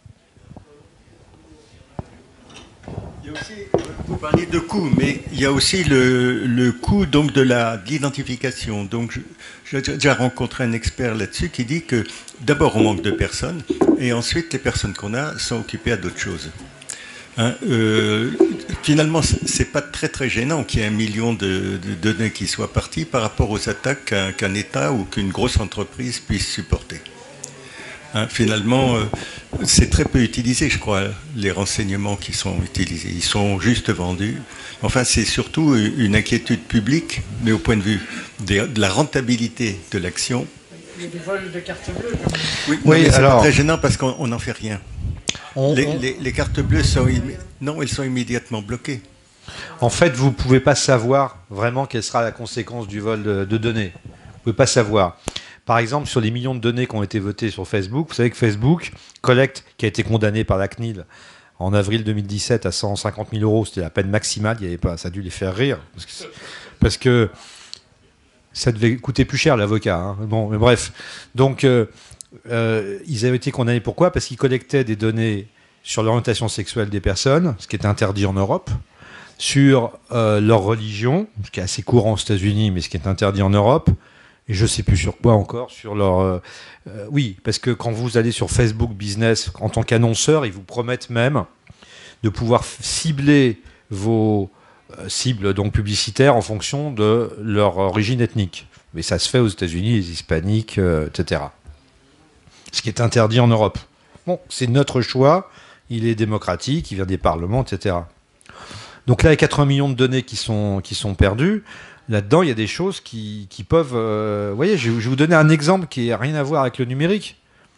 Il y a aussi, vous parlez de coût, mais il y a aussi le, le coût donc de la de l'identification. Donc, j'ai déjà rencontré un expert là-dessus qui dit que d'abord on manque de personnes, et ensuite les personnes qu'on a sont occupées à d'autres choses. Hein, euh, finalement, c'est pas très très gênant qu'il y ait un million de, de données qui soient parties par rapport aux attaques qu'un qu'un État ou qu'une grosse entreprise puisse supporter. Hein, finalement, euh, c'est très peu utilisé, je crois, les renseignements qui sont utilisés. Ils sont juste vendus. Enfin, c'est surtout une inquiétude publique, mais au point de vue de, de la rentabilité de l'action. Il y a des vols de cartes bleues. Oui, oui c'est alors... pas très gênant parce qu'on n'en fait rien. On, les, on... Les, les cartes bleues sont, non, elles sont immédiatement bloquées. En fait, vous ne pouvez pas savoir vraiment quelle sera la conséquence du vol de, de données. Vous ne pouvez pas savoir. Par exemple, sur les millions de données qui ont été votées sur Facebook, vous savez que Facebook collecte, qui a été condamné par la C N I L en avril deux mille dix-sept à cent cinquante mille euros, c'était la peine maximale, il y avait pas, ça a dû les faire rire, parce que, parce que ça devait coûter plus cher l'avocat. Hein. Bon, mais bref. Donc, euh, euh, ils avaient été condamnés pourquoi ? Parce qu'ils collectaient des données sur l'orientation sexuelle des personnes, ce qui est interdit en Europe, sur euh, leur religion, ce qui est assez courant aux États-Unis, mais ce qui est interdit en Europe. Et je ne sais plus sur quoi encore, sur leur... Euh, euh, oui, parce que quand vous allez sur Facebook Business, en tant qu'annonceur, ils vous promettent même de pouvoir cibler vos euh, cibles donc publicitaires en fonction de leur origine ethnique. Mais ça se fait aux États-Unis, les hispaniques, euh, et cetera. Ce qui est interdit en Europe. Bon, c'est notre choix, il est démocratique, il vient des parlements, et cetera. Donc là, il y a quatre-vingts millions de données qui sont, qui sont perdues. Là-dedans, il y a des choses qui, qui peuvent... Euh, vous voyez, je, je vais vous donner un exemple qui n'a rien à voir avec le numérique.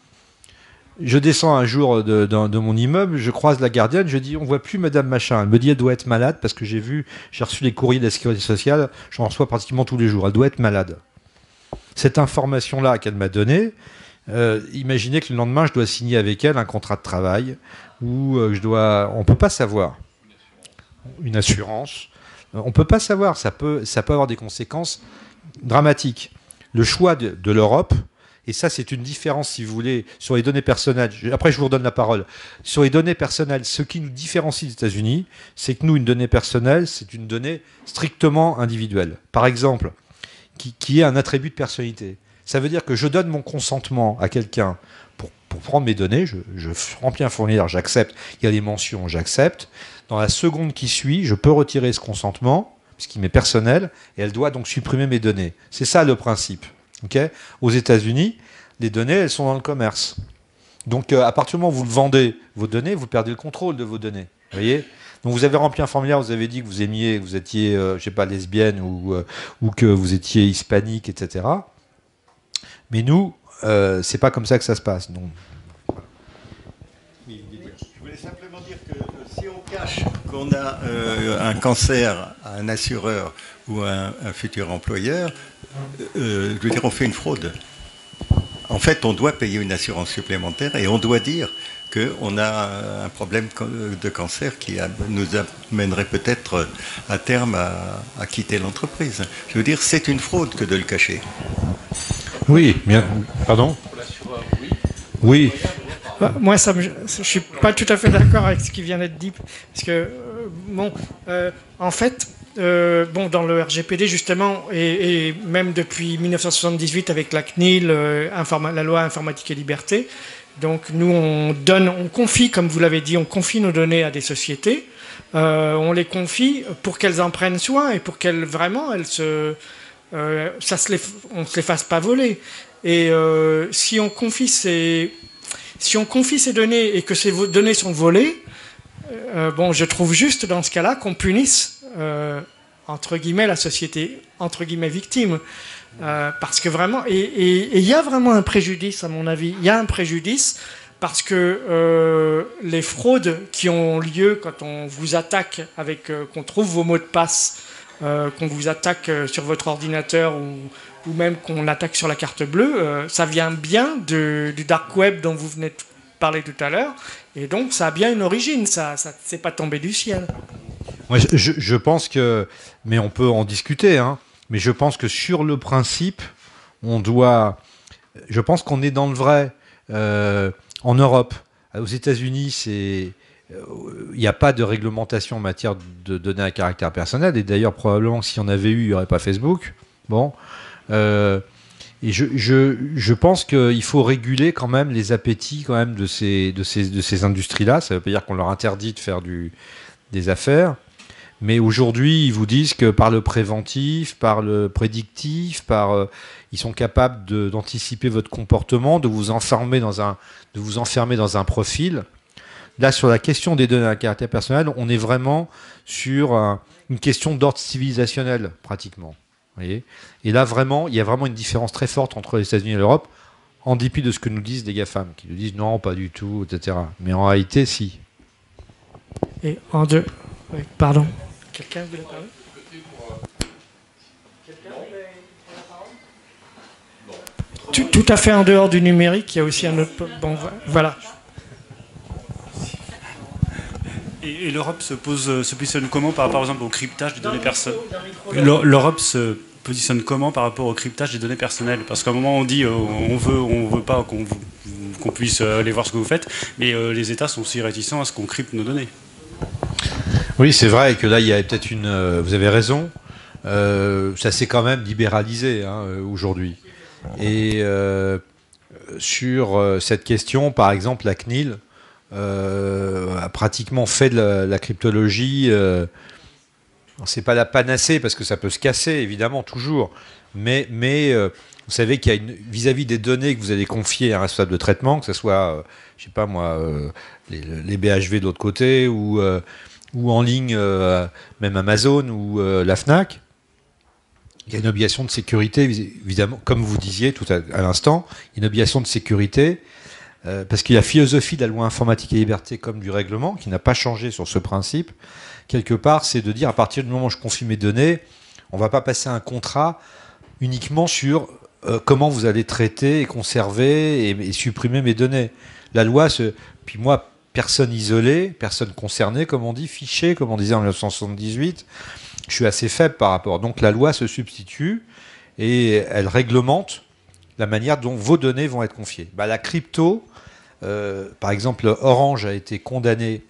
Je descends un jour de, de, de mon immeuble, je croise la gardienne, je dis, on ne voit plus Madame Machin. Elle me dit, elle doit être malade parce que j'ai vu, j'ai reçu les courriers de la Sécurité sociale, j'en reçois pratiquement tous les jours. Elle doit être malade. Cette information-là qu'elle m'a donnée, euh, imaginez que le lendemain, je dois signer avec elle un contrat de travail où euh, je dois... On ne peut pas savoir. Une assurance. On ne peut pas savoir, ça peut, ça peut avoir des conséquences dramatiques. Le choix de, de l'Europe, et ça c'est une différence si vous voulez, sur les données personnelles, après je vous redonne la parole, sur les données personnelles, ce qui nous différencie des États-Unis, c'est que nous, une donnée personnelle, c'est une donnée strictement individuelle. Par exemple, qui, qui est un attribut de personnalité. Ça veut dire que je donne mon consentement à quelqu'un pour, pour prendre mes données, je, je remplis un formulaire, j'accepte, il y a des mentions, j'accepte. Dans la seconde qui suit, je peux retirer ce consentement, puisqu'il m'est personnel, et elle doit donc supprimer mes données. C'est ça le principe. Okay ? Aux États-Unis, les données, elles sont dans le commerce. Donc, euh, à partir du moment où vous vendez vos données, vous perdez le contrôle de vos données. Vous voyez ? Donc, vous avez rempli un formulaire, vous avez dit que vous aimiez, que vous étiez, euh, je sais pas, lesbienne ou, euh, ou que vous étiez hispanique, et cetera. Mais nous, euh, c'est pas comme ça que ça se passe. Donc, qu'on a euh, un cancer à un assureur ou à un, un futur employeur, euh, je veux dire, on fait une fraude. En fait, on doit payer une assurance supplémentaire et on doit dire qu'on a un problème de cancer qui a, nous amènerait peut-être à terme à, à quitter l'entreprise. Je veux dire, c'est une fraude que de le cacher. Oui, bien. Pardon ? Oui. Moi, ça me, je suis pas tout à fait d'accord avec ce qui vient d'être dit, parce que euh, bon, euh, en fait, euh, bon, dans le R G P D justement, et, et même depuis mille neuf cent soixante-dix-huit avec la C N I L, euh, informa, la loi informatique et liberté, donc nous on donne, on confie, comme vous l'avez dit, on confie nos données à des sociétés, euh, on les confie pour qu'elles en prennent soin et pour qu'elles vraiment, elles se, euh, ça se les, on se les fasse pas voler. Et euh, si on confie ces Si on confie ces données et que ces données sont volées, euh, bon, je trouve juste dans ce cas-là qu'on punisse, euh, entre guillemets, la société, entre guillemets, victime. Euh, parce que vraiment, et il y a vraiment un préjudice, à mon avis, il y a un préjudice parce que euh, les fraudes qui ont lieu quand on vous attaque, avec, euh, qu'on trouve vos mots de passe, euh, qu'on vous attaque euh, sur votre ordinateur ou ou même qu'on attaque sur la carte bleue, euh, ça vient bien de, du dark web dont vous venez de parlait tout à l'heure. Et donc, ça a bien une origine, ça, ça c'est pas tombé du ciel. Moi, je, je, je pense que, mais on peut en discuter, hein, mais je pense que sur le principe, on doit, je pense qu'on est dans le vrai. Euh, en Europe, aux États-Unis, c'est, il n'y a pas de réglementation en matière de données à caractère personnel, et d'ailleurs, probablement, s'il y en avait eu, il n'y aurait pas Facebook. Bon. Euh, et je, je, je pense qu'il faut réguler quand même les appétits quand même de ces, de ces, de ces industries-là. Ça ne veut pas dire qu'on leur interdit de faire du, des affaires. Mais aujourd'hui, ils vous disent que par le préventif, par le prédictif, par, euh, ils sont capables de, d'anticiper votre comportement, de vous enfermer dans un, de vous enfermer dans un profil. Là, sur la question des données à caractère personnel, on est vraiment sur un, une question d'ordre civilisationnel, pratiquement. Vous voyez ? Et là, vraiment, il y a vraiment une différence très forte entre les États-Unis et l'Europe, en dépit de ce que nous disent les GAFAM, qui nous disent non, pas du tout, et cetera. Mais en réalité, si. Et en deux... Oui, pardon. Quelqu'un voulait parler ? Tout, tout à fait en dehors du numérique, il y a aussi un autre... Bon, voilà. Et, et l'Europe se, pose, se positionne comment par rapport, par exemple, au cryptage des données personnelles ? L'Europe se positionne comment par rapport au cryptage des données personnelles ? Parce qu'à un moment, on dit euh, on veut, on veut pas qu'on, qu'on puisse aller voir ce que vous faites, mais euh, les États sont aussi réticents à ce qu'on crypte nos données. Oui, c'est vrai que là, il y a peut-être une... Euh, vous avez raison. Euh, ça s'est quand même libéralisé hein, aujourd'hui. Et euh, sur euh, cette question, par exemple, la C N I L euh, a pratiquement fait de la, la cryptologie. Euh, c'est pas la panacée, parce que ça peut se casser, évidemment, toujours. Mais, mais euh, vous savez qu'il y a une, vis-à-vis des données que vous allez confier à un responsable de traitement, que ce soit, euh, je sais pas moi, euh, les, les B H V de l'autre côté, ou... Euh, ou en ligne, euh, même Amazon ou euh, la Fnac, il y a une obligation de sécurité, évidemment, comme vous disiez tout à, à l'instant, une obligation de sécurité, euh, parce qu'il y a la philosophie de la loi informatique et liberté comme du règlement, qui n'a pas changé sur ce principe, quelque part, c'est de dire, à partir du moment où je confie mes données, on ne va pas passer un contrat uniquement sur euh, comment vous allez traiter et conserver et, et supprimer mes données. La loi, se, puis moi, personne isolée, personne concernée, comme on dit, fichée, comme on disait en mille neuf cent soixante-dix-huit. Je suis assez faible par rapport. Donc la loi se substitue et elle réglemente la manière dont vos données vont être confiées. Bah, la crypto, euh, par exemple, Orange a été condamné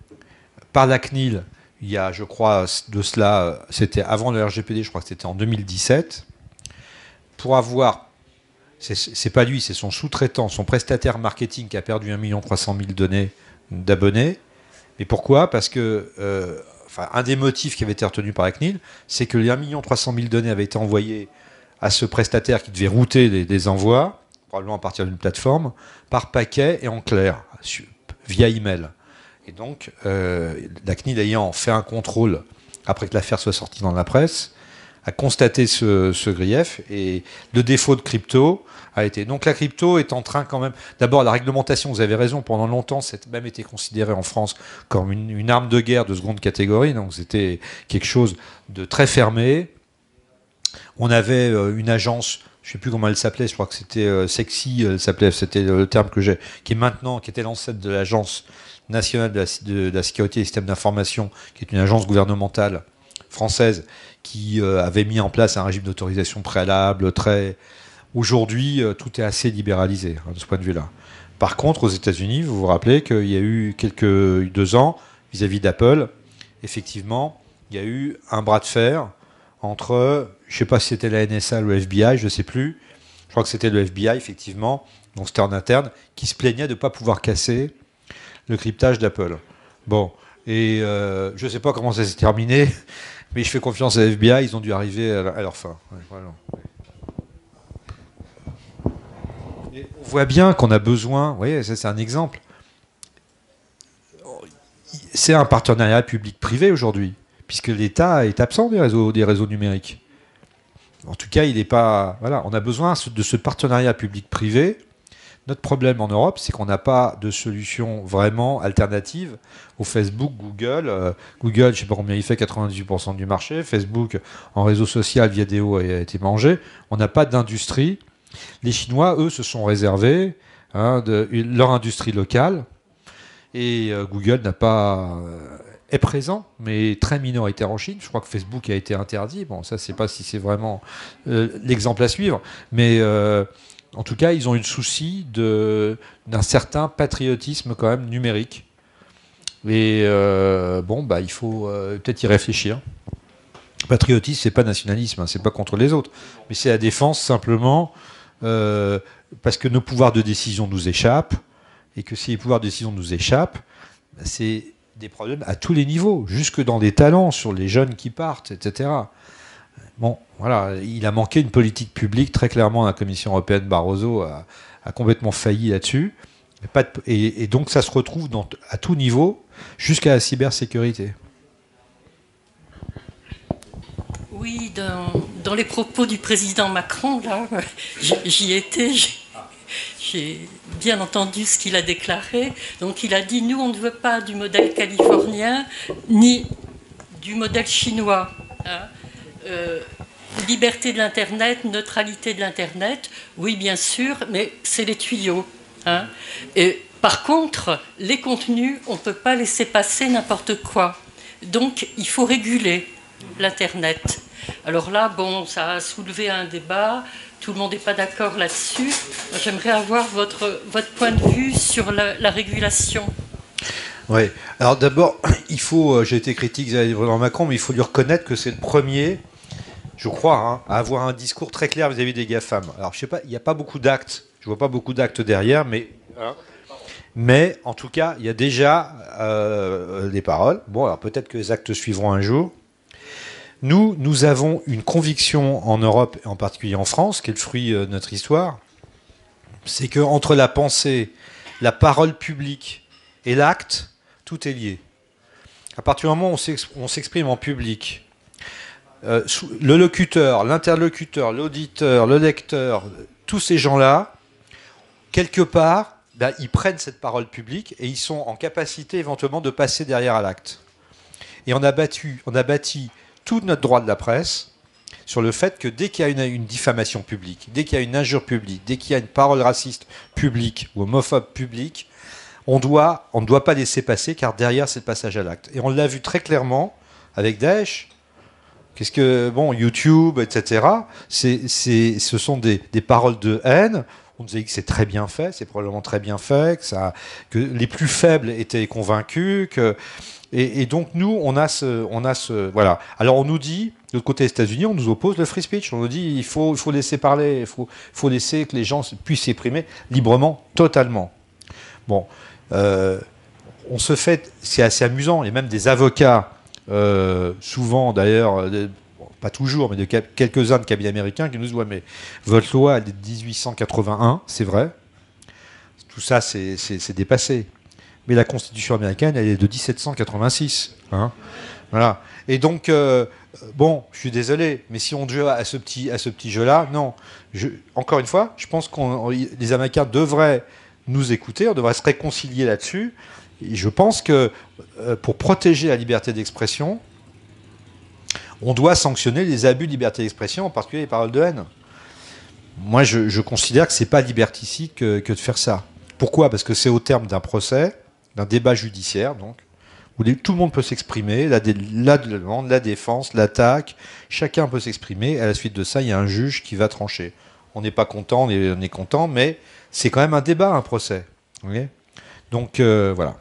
par la C N I L, il y a, je crois, de cela, c'était avant le R G P D, je crois que c'était en deux mille dix-sept, pour avoir... C'est, c'est pas lui, c'est son sous-traitant, son prestataire marketing qui a perdu un million trois cent mille données d'abonnés. Et pourquoi ? Parce que euh, enfin, un des motifs qui avait été retenu par la C N I L, c'est que les un million trois cent mille données avaient été envoyées à ce prestataire qui devait router les, les envois, probablement à partir d'une plateforme, par paquet et en clair, via email. Et donc, euh, la C N I L ayant fait un contrôle, après que l'affaire soit sortie dans la presse, a constaté ce, ce grief, et le défaut de crypto a été... Donc la crypto est en train quand même... D'abord, la réglementation, vous avez raison, pendant longtemps, c'est même été considéré en France comme une, une arme de guerre de seconde catégorie, donc c'était quelque chose de très fermé. On avait euh, une agence, je ne sais plus comment elle s'appelait, je crois que c'était euh, Sexy, elle s'appelait, c'était le terme que j'ai, qui est maintenant, qui était l'ancêtre de l'Agence nationale de la, de, de la sécurité des systèmes d'information, qui est une agence gouvernementale française, qui euh, avait mis en place un régime d'autorisation préalable très... Aujourd'hui, euh, tout est assez libéralisé hein, de ce point de vue-là. Par contre, aux États-Unis, vous vous rappelez qu'il y a eu quelques deux ans, vis-à-vis d'Apple, effectivement, il y a eu un bras de fer entre, je ne sais pas si c'était la N S A ou le F B I, je ne sais plus, je crois que c'était le F B I, effectivement, donc c'était en interne, qui se plaignait de ne pas pouvoir casser le cryptage d'Apple. Bon, et euh, je ne sais pas comment ça s'est terminé, mais je fais confiance à F B I, ils ont dû arriver à leur fin. Ouais, voilà. Et on voit bien qu'on a besoin, vous voyez, ça c'est un exemple, c'est un partenariat public-privé aujourd'hui, puisque l'État est absent des réseaux, des réseaux numériques. En tout cas, il n'est pas... Voilà, on a besoin de ce partenariat public-privé. Notre problème en Europe, c'est qu'on n'a pas de solution vraiment alternative au Facebook, Google. Euh, Google, je ne sais pas combien il fait, quatre-vingt-dix-huit pour cent du marché. Facebook, en réseau social, vidéo, a été mangé. On n'a pas d'industrie. Les Chinois, eux, se sont réservés hein, de leur industrie locale. Et euh, Google n'a pas euh, est présent, mais très minoritaire en Chine. Je crois que Facebook a été interdit. Bon, ça, je ne sais pas si c'est vraiment euh, l'exemple à suivre, mais euh, en tout cas, ils ont eu le souci de, d'un certain patriotisme quand même numérique. Et euh, bon, bah, il faut euh, peut-être y réfléchir. Patriotisme, c'est pas nationalisme, hein, c'est pas contre les autres, mais c'est la défense simplement euh, parce que nos pouvoirs de décision nous échappent. Et que si les pouvoirs de décision nous échappent, c'est des problèmes à tous les niveaux, jusque dans les talents, sur les jeunes qui partent, et cetera. Bon, voilà, il a manqué une politique publique, très clairement, la Commission européenne Barroso a, a complètement failli là-dessus. Pas de, et, et donc ça se retrouve dans, à tout niveau, jusqu'à la cybersécurité. Oui, dans, dans les propos du président Macron, là, j'y étais... J'ai bien entendu ce qu'il a déclaré. Donc il a dit, nous, on ne veut pas du modèle californien, ni du modèle chinois. Hein. Euh, liberté de l'Internet, neutralité de l'Internet, oui, bien sûr, mais c'est les tuyaux. Hein. Et, par contre, les contenus, on ne peut pas laisser passer n'importe quoi. Donc il faut réguler l'Internet. Alors là, bon, ça a soulevé un débat. Tout le monde n'est pas d'accord là-dessus. J'aimerais avoir votre, votre point de vue sur la, la régulation. Oui. Alors d'abord, il faut, j'ai été critique Xavier Macron, mais il faut lui reconnaître que c'est le premier, je crois, hein, à avoir un discours très clair vis-à-vis des GAFAM. Alors je sais pas, il n'y a pas beaucoup d'actes, je vois pas beaucoup d'actes derrière, mais, hein, mais en tout cas, il y a déjà euh, des paroles. Bon, alors peut-être que les actes suivront un jour. Nous, nous avons une conviction en Europe, et en particulier en France, qui est le fruit de notre histoire, c'est qu'entre la pensée, la parole publique et l'acte, tout est lié. À partir du moment où on s'exprime en public, euh, le locuteur, l'interlocuteur, l'auditeur, le lecteur, tous ces gens-là, quelque part, ben, ils prennent cette parole publique et ils sont en capacité éventuellement de passer derrière à l'acte. Et on a battu, on a bâti tout notre droit de la presse sur le fait que dès qu'il y a une, une diffamation publique, dès qu'il y a une injure publique, dès qu'il y a une parole raciste publique ou homophobe publique, on doit, on ne doit pas laisser passer, car derrière, c'est le passage à l'acte. Et on l'a vu très clairement avec Daesh. Qu'est-ce que, bon, YouTube, et cetera, c'est, c'est, ce sont des, des paroles de haine. On disait que c'est très bien fait, c'est probablement très bien fait, que, ça, que les plus faibles étaient convaincus, que... Et, et donc, nous, on a ce... On a ce voilà. Alors, on nous dit, de l'autre côté des États-Unis, on nous oppose le free speech. On nous dit il faut, il faut laisser parler, il faut, faut laisser que les gens puissent s'exprimer librement, totalement. Bon. Euh, on se fait... C'est assez amusant. Il y a même des avocats, euh, souvent d'ailleurs, de, bon, pas toujours, mais de quelques-uns de cabinets américains, qui nous disent ouais, mais votre loi, elle est de dix-huit cent quatre-vingt-un, c'est vrai. Tout ça, c'est, c'est, c'est dépassé. Mais la Constitution américaine, elle est de dix-sept cent quatre-vingt-six. Hein, voilà. Et donc, euh, bon, je suis désolé, mais si on joue à ce petit, à ce petit jeu-là, non. Je, encore une fois, je pense que les Américains devraient nous écouter, on devrait se réconcilier là-dessus. Et je pense que euh, pour protéger la liberté d'expression, on doit sanctionner les abus de liberté d'expression, en particulier les paroles de haine. Moi, je, je considère que ce n'est pas liberticide que, que de faire ça. Pourquoi ? Parce que c'est au terme d'un procès, d'un débat judiciaire, donc, où les, tout le monde peut s'exprimer, la, la demande, la défense, l'attaque, chacun peut s'exprimer, et à la suite de ça, il y a un juge qui va trancher. On n'est pas content, on est, on est content, mais c'est quand même un débat, un procès. Okay ? Donc, euh, voilà.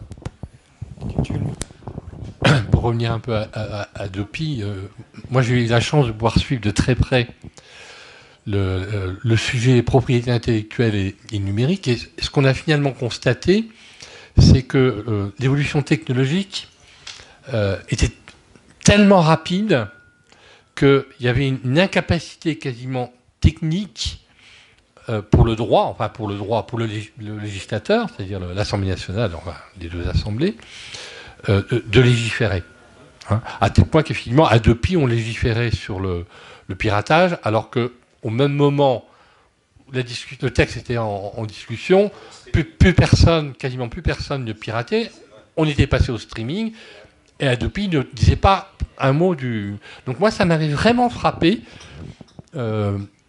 Pour revenir un peu à, à, à Adopi, euh, moi j'ai eu la chance de pouvoir suivre de très près le, euh, le sujet propriété intellectuelle et, et numérique, et ce qu'on a finalement constaté, c'est que euh, l'évolution technologique euh, était tellement rapide qu'il y avait une, une incapacité quasiment technique euh, pour le droit, enfin pour le droit, pour le, le législateur, c'est-à-dire l'Assemblée nationale, enfin les deux assemblées, euh, de, de légiférer. Hein, à tel point qu'effectivement, à Adopi, on légiférait sur le, le piratage, alors qu'au même moment, La discussion, le texte était en, en discussion, plus, plus personne, quasiment plus personne ne piratait, on était passé au streaming, et Adopi ne disait pas un mot du... Donc moi, ça m'avait vraiment frappé, euh,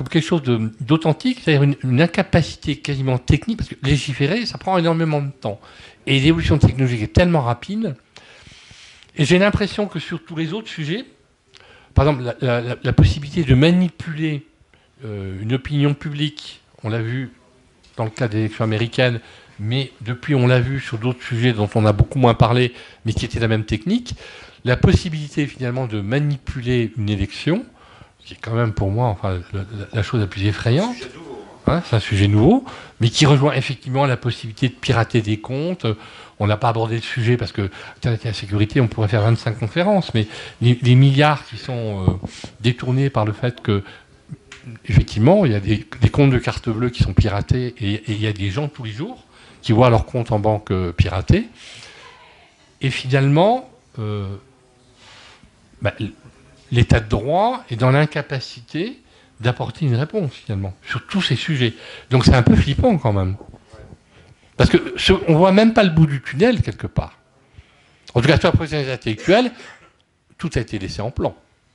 comme quelque chose de- d'authentique, c'est-à-dire une, une incapacité quasiment technique, parce que légiférer, ça prend énormément de temps. Et l'évolution technologique est tellement rapide, et j'ai l'impression que sur tous les autres sujets, par exemple, la, la- la possibilité de manipuler euh, une opinion publique, on l'a vu dans le cas des élections américaines, mais depuis on l'a vu sur d'autres sujets dont on a beaucoup moins parlé, mais qui étaient la même technique, la possibilité finalement de manipuler une élection, qui est quand même pour moi enfin, la, la chose la plus effrayante, hein, c'est un sujet nouveau, mais qui rejoint effectivement la possibilité de pirater des comptes. On n'a pas abordé le sujet parce que Internet et la sécurité, on pourrait faire vingt-cinq conférences, mais les, les milliards qui sont euh, détournés par le fait que, effectivement, il y a des, des comptes de carte bleue qui sont piratés et, et il y a des gens tous les jours qui voient leur compte en banque euh, piraté. Et finalement, euh, bah, l'état de droit est dans l'incapacité d'apporter une réponse, finalement, sur tous ces sujets. Donc c'est un peu flippant, quand même. Parce qu'on ne voit même pas le bout du tunnel, quelque part. En tout cas, sur la protection des intellectuels, tout a été laissé en plan.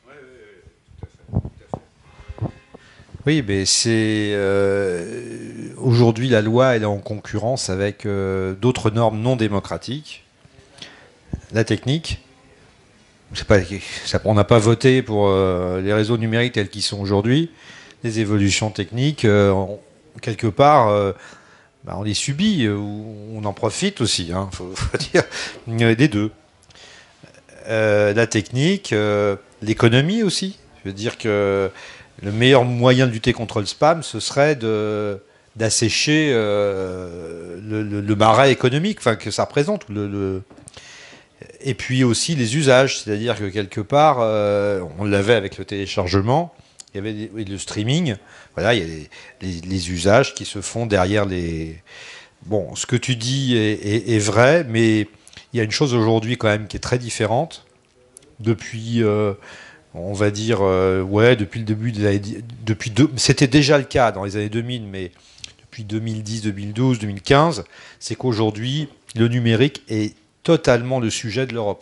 Oui, mais c'est... Euh, aujourd'hui, la loi, elle est en concurrence avec euh, d'autres normes non démocratiques. La technique. C'est pas, ça, on n'a pas voté pour euh, les réseaux numériques tels qu'ils sont aujourd'hui. Les évolutions techniques, euh, on, quelque part... Euh, ben on les subit, ou on en profite aussi, hein, faut, faut dire, des deux. Euh, la technique, euh, l'économie aussi. Je veux dire que le meilleur moyen de lutter contre le spam, ce serait de, d'assécher euh, le, le, le marais économique, enfin, que ça représente. Le, le... Et puis aussi les usages, c'est-à-dire que quelque part, euh, on l'avait avec le téléchargement, il y avait des, le streaming, voilà, il y a les, les, les usages qui se font derrière les... Bon, ce que tu dis est, est, est vrai, mais il y a une chose aujourd'hui quand même qui est très différente. Depuis, euh, on va dire, euh, ouais, depuis le début des années... Depuis deux, c'était déjà le cas dans les années deux mille, mais depuis deux mille dix, deux mille douze, deux mille quinze, c'est qu'aujourd'hui, le numérique est totalement le sujet de l'Europe.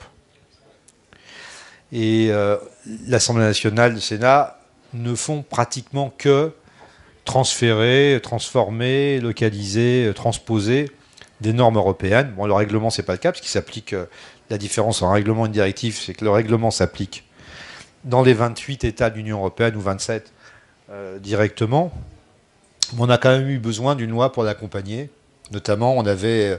Et euh, l'Assemblée nationale, le Sénat, ne font pratiquement que transférer, transformer, localiser, transposer des normes européennes. Bon, le règlement, c'est pas le cas, parce qu'il s'applique... Euh, la différence entre un règlement et une directive, c'est que le règlement s'applique dans les vingt-huit États de l'Union européenne, ou vingt-sept, euh, directement. Mais on a quand même eu besoin d'une loi pour l'accompagner. Notamment, on avait...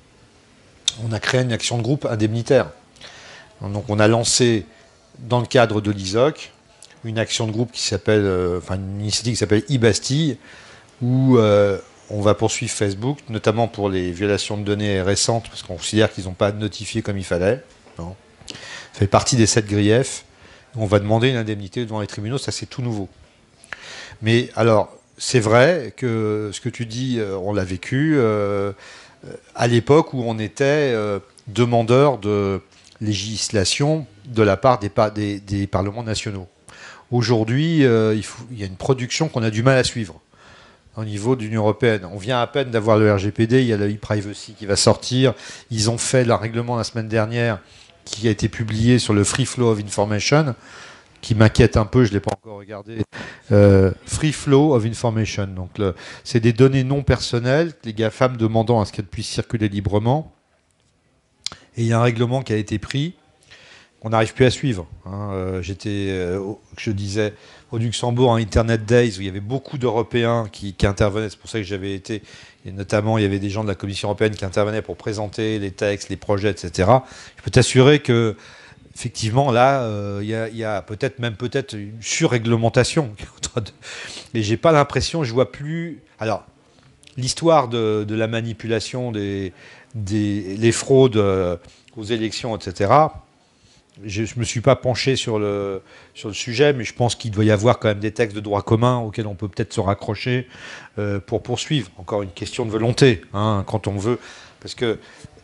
On a créé une action de groupe indemnitaire. Donc, on a lancé, dans le cadre de l'I S O C, une action de groupe qui s'appelle, euh, enfin une initiative qui s'appelle e-Bastille, où euh, on va poursuivre Facebook, notamment pour les violations de données récentes, parce qu'on considère qu'ils n'ont pas notifié comme il fallait. Non. Ça fait partie des sept griefs. On va demander une indemnité devant les tribunaux, ça c'est tout nouveau. Mais alors, c'est vrai que ce que tu dis, euh, on l'a vécu euh, à l'époque où on était euh, demandeur de législation de la part des, pa- des, des parlements nationaux. Aujourd'hui, euh, il, faut, il y a une production qu'on a du mal à suivre au niveau de l'Union européenne. On vient à peine d'avoir le R G P D, il y a le e-privacy qui va sortir. Ils ont fait le règlement la semaine dernière qui a été publié sur le Free Flow of Information, qui m'inquiète un peu, je ne l'ai pas encore regardé. Euh, Free Flow of Information. Donc, le, c'est des données non personnelles, les GAFAM demandant à ce qu'elles puissent circuler librement. Et il y a un règlement qui a été pris qu'on n'arrive plus à suivre. Hein. Euh, j'étais, euh, je disais, au Luxembourg, à Internet Days, où il y avait beaucoup d'Européens qui, qui intervenaient. C'est pour ça que j'avais été. Et notamment, il y avait des gens de la Commission européenne qui intervenaient pour présenter les textes, les projets, et cetera. Je peux t'assurer que, effectivement, là, euh, il y a, il y a peut-être même peut-être une surréglementation. Et j'ai pas l'impression, je vois plus. Alors, l'histoire de, de la manipulation des, des les fraudes euh, aux élections, et cetera. Je ne me suis pas penché sur le, sur le sujet, mais je pense qu'il doit y avoir quand même des textes de droit commun auxquels on peut peut-être se raccrocher euh, pour poursuivre. Encore une question de volonté, hein, quand on veut. Parce que,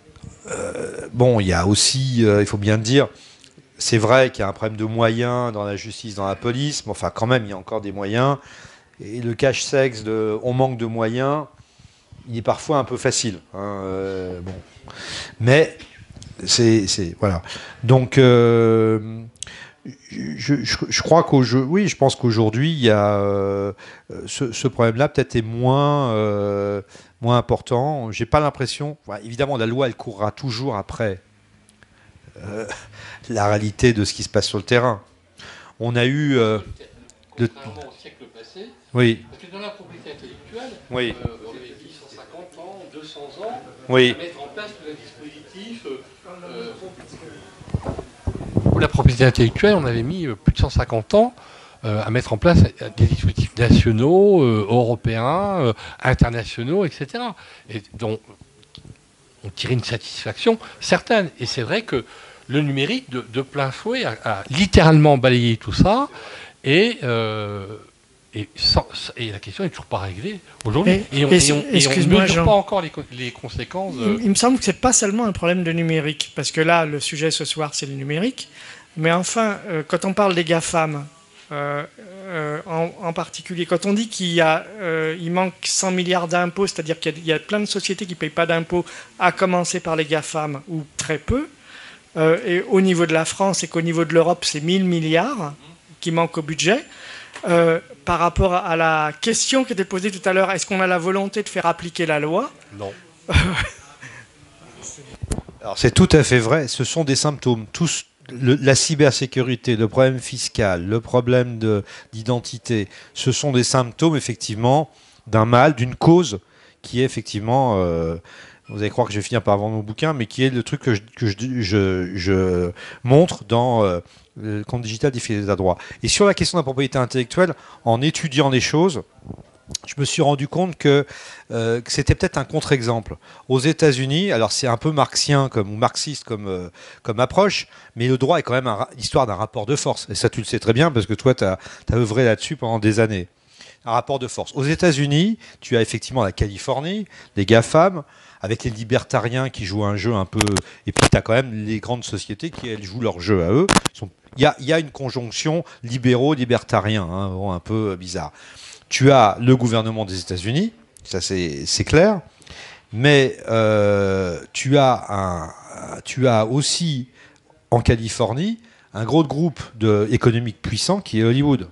euh, bon, il y a aussi, euh, il faut bien le dire, c'est vrai qu'il y a un problème de moyens dans la justice, dans la police, mais enfin, quand même, il y a encore des moyens. Et le cache-sexe de on manque de moyens, il est parfois un peu facile. Hein, euh, bon. Mais... C'est, c'est, voilà. Donc, euh, je, je, je crois qu'aujourd'hui, oui, je pense qu'aujourd'hui, il y a euh, ce, ce problème-là peut-être est moins, euh, moins important. J'ai pas l'impression. Ouais, évidemment, la loi, elle courra toujours après euh, la réalité de ce qui se passe sur le terrain. On a eu. Euh, Contrairement de... au siècle passé. Oui. Parce que dans la propriété intellectuelle, oui. euh, on avait dit cent cinquante ans, deux cents ans, oui. à mettre en place tout un dispositif. Euh, pour la propriété intellectuelle, on avait mis plus de cent cinquante ans euh, à mettre en place des dispositifs nationaux, euh, européens, euh, internationaux, et cetera. Et dont on tirait une satisfaction certaine. Et c'est vrai que le numérique, de, de plein fouet, a, a littéralement balayé tout ça. Et, euh, et, sans, et la question n'est toujours pas réglée aujourd'hui. Et, et on, et on, et on ne mesure pas encore les, les conséquences. Il, il me semble que ce n'est pas seulement un problème de numérique, parce que là, le sujet ce soir, c'est le numérique. Mais enfin, euh, quand on parle des GAFAM, euh, euh, en, en particulier, quand on dit qu'il y a, euh, il manque cent milliards d'impôts, c'est-à-dire qu'il y a, y a plein de sociétés qui ne payent pas d'impôts, à commencer par les GAFAM, ou très peu, euh, et au niveau de la France et qu'au niveau de l'Europe, c'est mille milliards qui manquent au budget. Euh, par rapport à la question qui était posée tout à l'heure, est-ce qu'on a la volonté de faire appliquer la loi ? Non. Alors c'est tout à fait vrai, ce sont des symptômes. Tous, le, la cybersécurité, le problème fiscal, le problème de, d'identité, ce sont des symptômes effectivement d'un mal, d'une cause qui est effectivement... Euh, vous allez croire que je vais finir par vendre mon bouquin, mais qui est le truc que je, que je, je, je montre dans... Euh, le compte digital des filets à droit. Et sur la question de la propriété intellectuelle, en étudiant les choses, je me suis rendu compte que, euh, que c'était peut-être un contre-exemple. Aux États-Unis, alors c'est un peu marxien comme, ou marxiste comme, euh, comme approche, mais le droit est quand même un, l'histoire d'un rapport de force. Et ça, tu le sais très bien, parce que toi, tu as œuvré là-dessus pendant des années. Un rapport de force. Aux États-Unis, tu as effectivement la Californie, les GAFAM, avec les libertariens qui jouent un jeu un peu... Et puis, tu as quand même les grandes sociétés qui, elles, jouent leur jeu à eux. Ils sont... Il y a, il y a une conjonction libéraux-libertariens, hein, bon, un peu bizarre. Tu as le gouvernement des États-Unis, ça c'est, c'est clair, mais euh, tu, as un, tu as aussi en Californie un gros groupe de, économique puissant qui est Hollywood.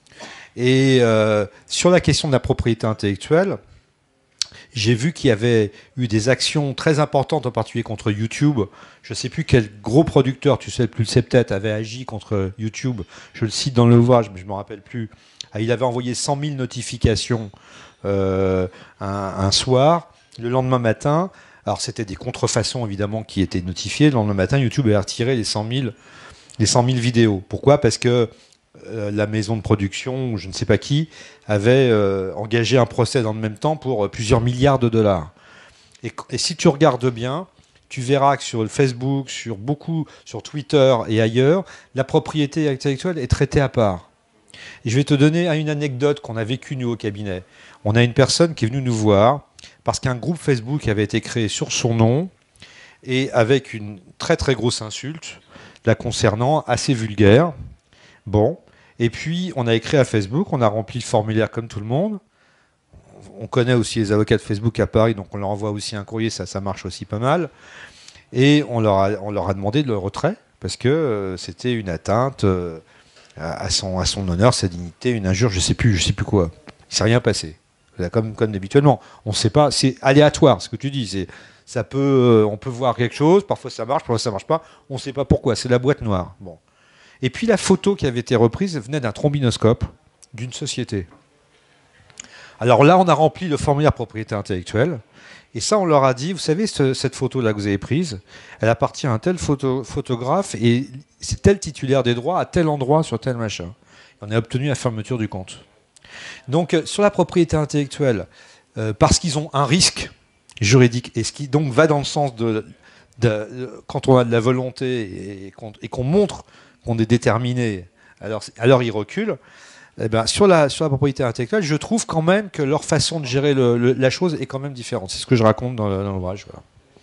Et euh, sur la question de la propriété intellectuelle, j'ai vu qu'il y avait eu des actions très importantes, en particulier contre YouTube. Je ne sais plus quel gros producteur, tu sais, le plus le sait peut-être, avait agi contre YouTube. Je le cite dans l'ouvrage, mais je ne me rappelle plus. Il avait envoyé cent mille notifications euh, un, un soir. Le lendemain matin, alors c'était des contrefaçons évidemment qui étaient notifiées. Le lendemain matin, YouTube avait retiré les cent mille, les cent mille vidéos. Pourquoi ? Parce que euh, la maison de production, je ne sais pas qui, avait euh, engagé un procès dans le même temps pour euh, plusieurs milliards de dollars. Et, et si tu regardes bien, tu verras que sur le Facebook, sur beaucoup, sur Twitter et ailleurs, la propriété intellectuelle est traitée à part. Et je vais te donner une anecdote qu'on a vécue nous au cabinet. On a une personne qui est venue nous voir parce qu'un groupe Facebook avait été créé sur son nom et avec une très très grosse insulte la concernant, assez vulgaire. Bon, et puis on a écrit à Facebook, on a rempli le formulaire comme tout le monde. On connaît aussi les avocats de Facebook à Paris, donc on leur envoie aussi un courrier, ça, ça marche aussi pas mal. Et on leur a, on leur a demandé le retrait parce que euh, c'était une atteinte euh, à, son, à son honneur, sa dignité, une injure, je sais plus, je sais plus quoi. Il s'est rien passé. Comme, comme habituellement, on ne sait pas, c'est aléatoire ce que tu dis. C'est, ça peut, euh, on peut voir quelque chose, parfois ça marche, parfois ça marche pas. On ne sait pas pourquoi. C'est la boîte noire. Bon. Et puis la photo qui avait été reprise venait d'un trombinoscope d'une société. Alors là, on a rempli le formulaire propriété intellectuelle. Et ça, on leur a dit, vous savez, ce, cette photo-là que vous avez prise, elle appartient à un tel photo, photographe et c'est tel titulaire des droits à tel endroit sur tel machin. On a obtenu la fermeture du compte. Donc, euh, sur la propriété intellectuelle, euh, parce qu'ils ont un risque juridique, et ce qui donc va dans le sens de, de, de quand on a de la volonté et qu'on, et qu'on montre qu'on est déterminé, alors, alors ils reculent. Eh ben, sur, la, sur la propriété intellectuelle, je trouve quand même que leur façon de gérer le, le, la chose est quand même différente. C'est ce que je raconte dans, dans l'ouvrage. Voilà.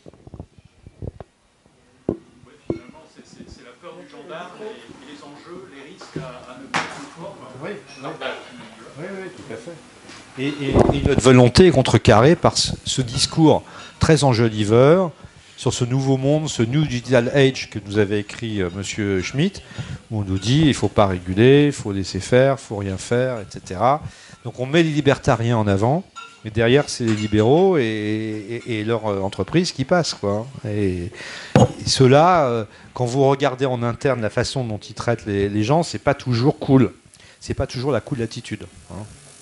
Ouais, finalement, c'est, c'est, c'est la peur du gendarme et, et les enjeux, les risques à, à ne pas être conforme. Oui, oui. Oui, oui, tout à fait. Et, et, et notre volonté est contrecarrée par ce, ce discours très enjoliveur sur ce nouveau monde, ce New Digital Age que nous avait écrit euh, Monsieur Schmitt, où on nous dit il ne faut pas réguler, il faut laisser faire, il ne faut rien faire, et cetera. Donc on met les libertariens en avant, mais derrière c'est les libéraux et, et, et leur euh, entreprise qui passent, quoi. Et, et ceux-là, euh, quand vous regardez en interne la façon dont ils traitent les, les gens, c'est pas toujours cool. C'est pas toujours la cool attitude. Hein.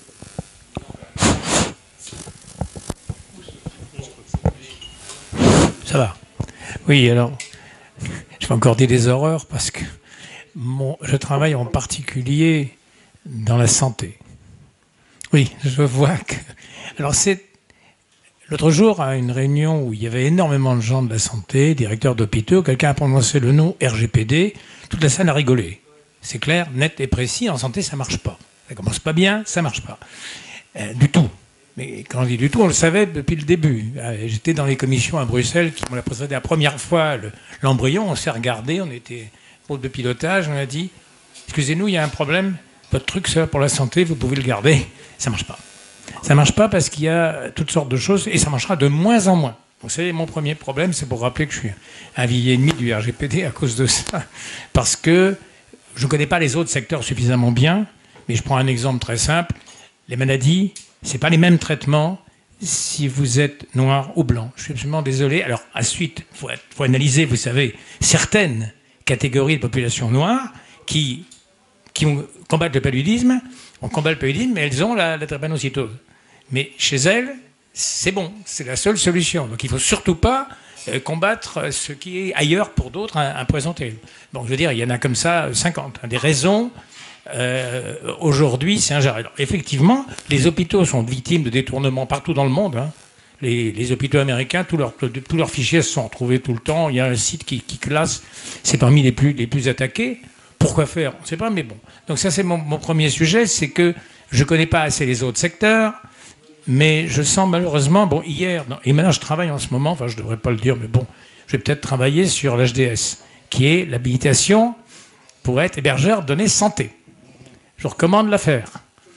Ça va. Oui, alors, je vais encore dire des horreurs parce que mon, je travaille en particulier dans la santé. Oui, je vois que... Alors, c'est... L'autre jour, à une réunion où il y avait énormément de gens de la santé, directeurs d'hôpitaux, quelqu'un a prononcé le nom R G P D, toute la salle a rigolé. C'est clair, net et précis, en santé, ça marche pas. Ça commence pas bien, ça marche pas. Euh, du tout. Mais quand on dit du tout, on le savait depuis le début. J'étais dans les commissions à Bruxelles qui m'ont présenté la première fois le, l'embryon. On s'est regardé, on était pôle de pilotage, on a dit « Excusez-nous, il y a un problème, votre truc c'est pour la santé, vous pouvez le garder. » Ça marche pas. Ça marche pas parce qu'il y a toutes sortes de choses et ça marchera de moins en moins. Vous savez, mon premier problème, c'est pour rappeler que je suis un vieil ennemi du R G P D à cause de ça. Parce que je ne connais pas les autres secteurs suffisamment bien, mais je prends un exemple très simple. Les maladies... Ce n'est pas les mêmes traitements si vous êtes noir ou blanc. Je suis absolument désolé. Alors, à suite, il faut, faut analyser, vous savez, certaines catégories de population noire qui, qui ont, combattent le paludisme, on combat le paludisme, mais elles ont la, la drépanocytose. Mais chez elles, c'est bon, c'est la seule solution. Donc, il ne faut surtout pas euh, combattre ce qui est ailleurs pour d'autres un, un poison terrible. Donc, je veux dire, il y en a comme ça cinquante. Hein, des raisons... Euh, aujourd'hui, c'est un jarret. Alors, effectivement, les hôpitaux sont victimes de détournements partout dans le monde. Hein. Les, les hôpitaux américains, tous leurs, tous leurs fichiers se sont retrouvés tout le temps. Il y a un site qui, qui classe, c'est parmi les plus, les plus attaqués. Pourquoi faire? On ne sait pas, mais bon. Donc ça, c'est mon, mon premier sujet, c'est que je ne connais pas assez les autres secteurs, mais je sens malheureusement, bon, hier, non, et maintenant je travaille en ce moment, enfin je ne devrais pas le dire, mais bon, je vais peut-être travailler sur l'H D S, qui est l'habilitation pour être hébergeur de données santé. Je recommande de la faire.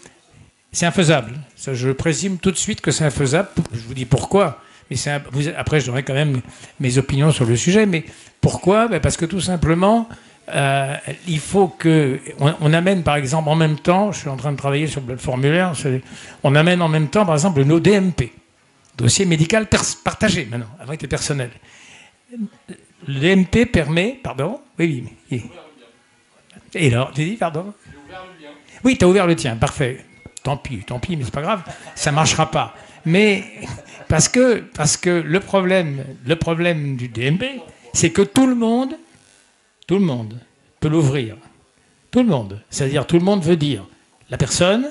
C'est infaisable. Ça, je présume tout de suite que c'est infaisable. Je vous dis pourquoi. Mais c'est un... vous... Après, je donnerai quand même mes opinions sur le sujet. Mais pourquoi? Ben parce que tout simplement, euh, il faut que... On, on amène, par exemple, en même temps, je suis en train de travailler sur le formulaire, on amène en même temps, par exemple, nos D M P, dossier médical partagé, maintenant, avec les personnels. Le D M P permet... Pardon? Oui, oui. oui. Et alors, tu dis, pardon? Oui, tu as ouvert le tien, parfait. Tant pis, tant pis, mais c'est pas grave, ça marchera pas. Mais parce que, parce que le problème, le problème du D M P, c'est que tout le monde, tout le monde peut l'ouvrir. Tout le monde. C'est-à-dire, tout le monde veut dire la personne,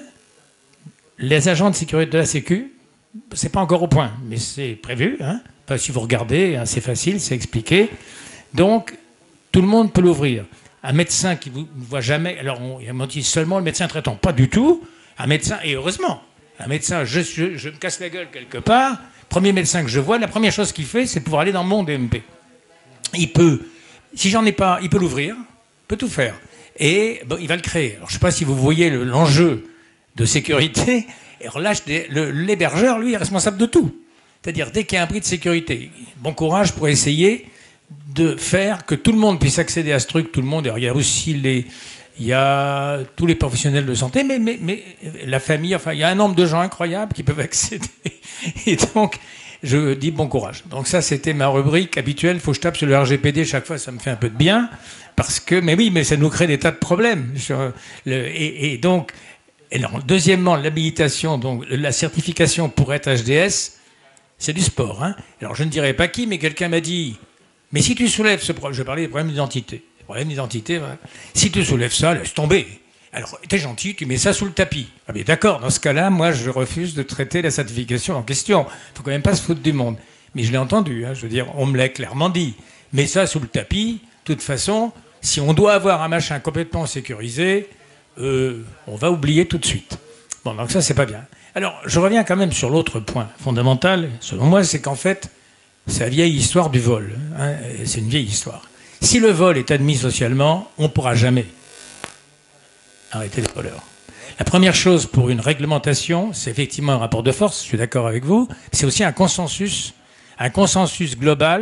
les agents de sécurité de la Sécu, c'est pas encore au point, mais c'est prévu. Hein. Enfin, si vous regardez, hein, c'est facile, c'est expliqué. Donc, tout le monde peut l'ouvrir. Un médecin qui ne vous voit jamais, alors on, on dit seulement le médecin traitant, pas du tout. Un médecin, et heureusement, un médecin, je, je, je me casse la gueule quelque part, premier médecin que je vois, la première chose qu'il fait, c'est de pouvoir aller dans mon D M P. Il peut, si j'en ai pas, il peut l'ouvrir, il peut tout faire. Et bon, il va le créer. Alors je ne sais pas si vous voyez le, l'enjeu de sécurité, et relâche des, le, l'hébergeur, lui, est responsable de tout. C'est-à-dire, dès qu'il y a un prix de sécurité, bon courage pour essayer de faire que tout le monde puisse accéder à ce truc, tout le monde. Alors, il y a aussi les, il y a tous les professionnels de santé, mais, mais, mais la famille, enfin, il y a un nombre de gens incroyables qui peuvent accéder. Et donc, je dis bon courage. Donc ça, c'était ma rubrique habituelle. Il faut que je tape sur le R G P D chaque fois, ça me fait un peu de bien, parce que, mais oui, mais ça nous crée des tas de problèmes. Sur le, et, et donc, et non, deuxièmement, l'habilitation, donc la certification pour être H D S, c'est du sport. Hein. Alors, je ne dirais pas qui, mais quelqu'un m'a dit. Mais si tu soulèves ce problème, je parlais des problèmes d'identité. Les problèmes d'identité, voilà. Si tu soulèves ça, laisse tomber. Alors, t'es gentil, tu mets ça sous le tapis. Ah mais d'accord, dans ce cas-là, moi, je refuse de traiter la certification en question. Il faut quand même pas se foutre du monde. Mais je l'ai entendu, hein, je veux dire, on me l'a clairement dit. Mets ça sous le tapis. De toute façon, si on doit avoir un machin complètement sécurisé, euh, on va oublier tout de suite. Bon, donc ça, c'est pas bien. Alors, je reviens quand même sur l'autre point fondamental, selon moi, c'est qu'en fait, c'est la vieille histoire du vol. Hein, c'est une vieille histoire. Si le vol est admis socialement, on ne pourra jamais arrêter les voleurs. La première chose pour une réglementation, c'est effectivement un rapport de force, je suis d'accord avec vous, c'est aussi un consensus, un consensus global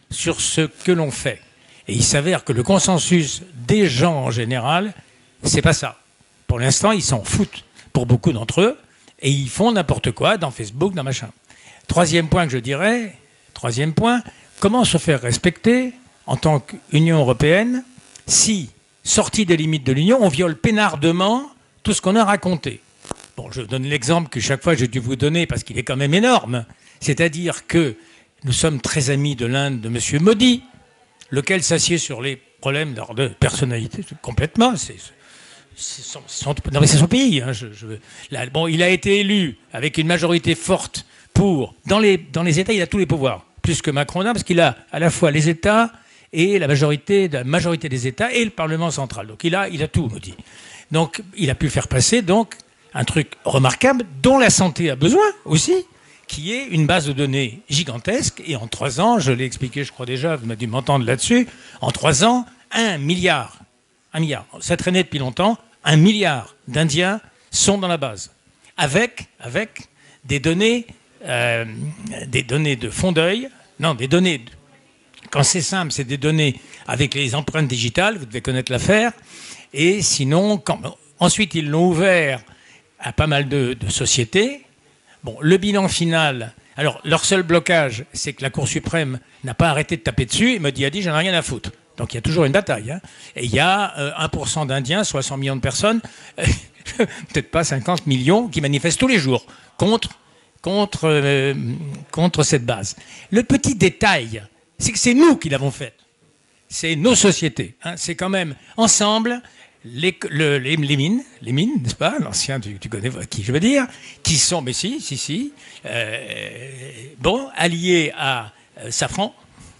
sur ce que l'on fait. Et il s'avère que le consensus des gens en général, c'est pas ça. Pour l'instant, ils s'en foutent pour beaucoup d'entre eux et ils font n'importe quoi dans Facebook, dans machin. Troisième point que je dirais, troisième point, comment se faire respecter en tant qu'Union européenne si, sorti des limites de l'Union, on viole peinardement tout ce qu'on a raconté. Bon, je donne l'exemple que chaque fois j'ai dû vous donner parce qu'il est quand même énorme. C'est-à-dire que nous sommes très amis de l'Inde de M. Modi, lequel s'assied sur les problèmes de personnalité complètement. C'est son, son, non mais c'est son pays. Hein, je, je, là, bon, il a été élu avec une majorité forte pour... Dans les, dans les États, il a tous les pouvoirs, plus que Macron, parce qu'il a à la fois les États et la majorité, la majorité des États et le Parlement central. Donc il a, il a tout, Modi. Donc il a pu faire passer donc un truc remarquable dont la santé a besoin aussi, qui est une base de données gigantesque. Et en trois ans, je l'ai expliqué, je crois déjà, vous m'avez dû m'entendre là-dessus, en trois ans, un milliard, un milliard, ça traînait depuis longtemps, un milliard d'Indiens sont dans la base, avec, avec des données, euh, des données de fond d'œil, non, des données, de, quand c'est simple, c'est des données avec les empreintes digitales, vous devez connaître l'affaire, et sinon, quand, ensuite ils l'ont ouvert à pas mal de, de sociétés. Bon, le bilan final, alors leur seul blocage, c'est que la Cour suprême n'a pas arrêté de taper dessus et Modi a dit j'en ai rien à foutre. Donc il y a toujours une bataille. Hein. Et il y a euh, un pour cent d'Indiens, soixante millions de personnes, euh, peut-être pas cinquante millions, qui manifestent tous les jours contre, contre, euh, contre cette base. Le petit détail, c'est que c'est nous qui l'avons faite. C'est nos sociétés. Hein. C'est quand même ensemble... Les, le, les, les mines, les mines, n'est-ce pas? L'ancien, tu, tu connais qui je veux dire, qui sont, mais si, si, si, euh, bon, alliés à euh, Safran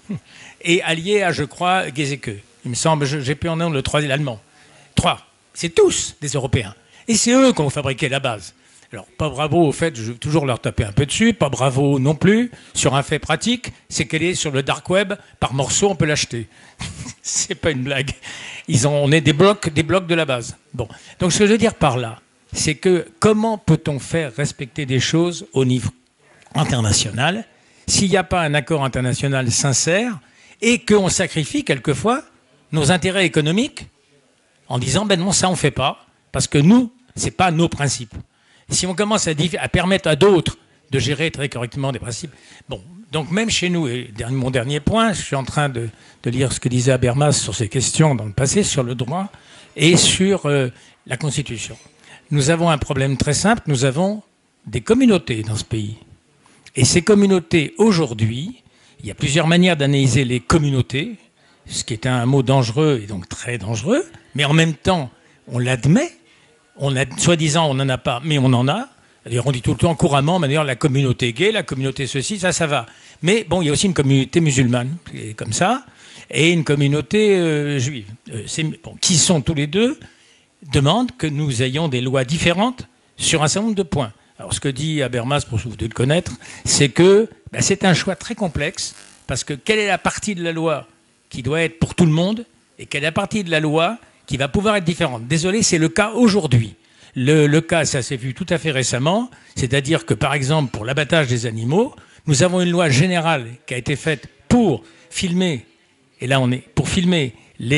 et alliés à, je crois, Geseke. Il me semble, j'ai plus en nom le troisième, l'allemand. Trois. C'est tous des Européens. Et c'est eux qui ont fabriqué la base. Alors, pas bravo au fait, je vais toujours leur taper un peu dessus, pas bravo non plus, sur un fait pratique, c'est qu'elle est sur le dark web, par morceaux, on peut l'acheter. C'est pas une blague. Ils ont, on est des blocs, des blocs de la base. Bon. Donc, ce que je veux dire par là, c'est que comment peut-on faire respecter des choses au niveau international s'il n'y a pas un accord international sincère et qu'on sacrifie quelquefois nos intérêts économiques en disant, ben non, ça on ne fait pas, parce que nous, ce n'est pas nos principes. Si on commence à, à permettre à d'autres de gérer très correctement des principes... Bon, donc même chez nous, et mon dernier point, je suis en train de, de lire ce que disait Habermas sur ces questions dans le passé, sur le droit et sur euh, la Constitution. Nous avons un problème très simple, nous avons des communautés dans ce pays. Et ces communautés, aujourd'hui, il y a plusieurs manières d'analyser les communautés, ce qui est un mot dangereux et donc très dangereux, mais en même temps, on l'admet. On a, soi-disant, on n'en a pas, mais on en a. D'ailleurs, on dit tout le temps couramment, d'ailleurs, la communauté gay, la communauté ceci, ça, ça va. Mais bon, il y a aussi une communauté musulmane, comme ça, et une communauté euh, juive, euh, bon, qui sont tous les deux, demandent que nous ayons des lois différentes sur un certain nombre de points. Alors, ce que dit Habermas, pour vous de le connaître, c'est que ben, c'est un choix très complexe, parce que quelle est la partie de la loi qui doit être pour tout le monde, et quelle est la partie de la loi qui va pouvoir être différente. Désolé, c'est le cas aujourd'hui. Le, le cas, ça s'est vu tout à fait récemment, c'est-à-dire que, par exemple, pour l'abattage des animaux, nous avons une loi générale qui a été faite pour filmer, et là on est, pour filmer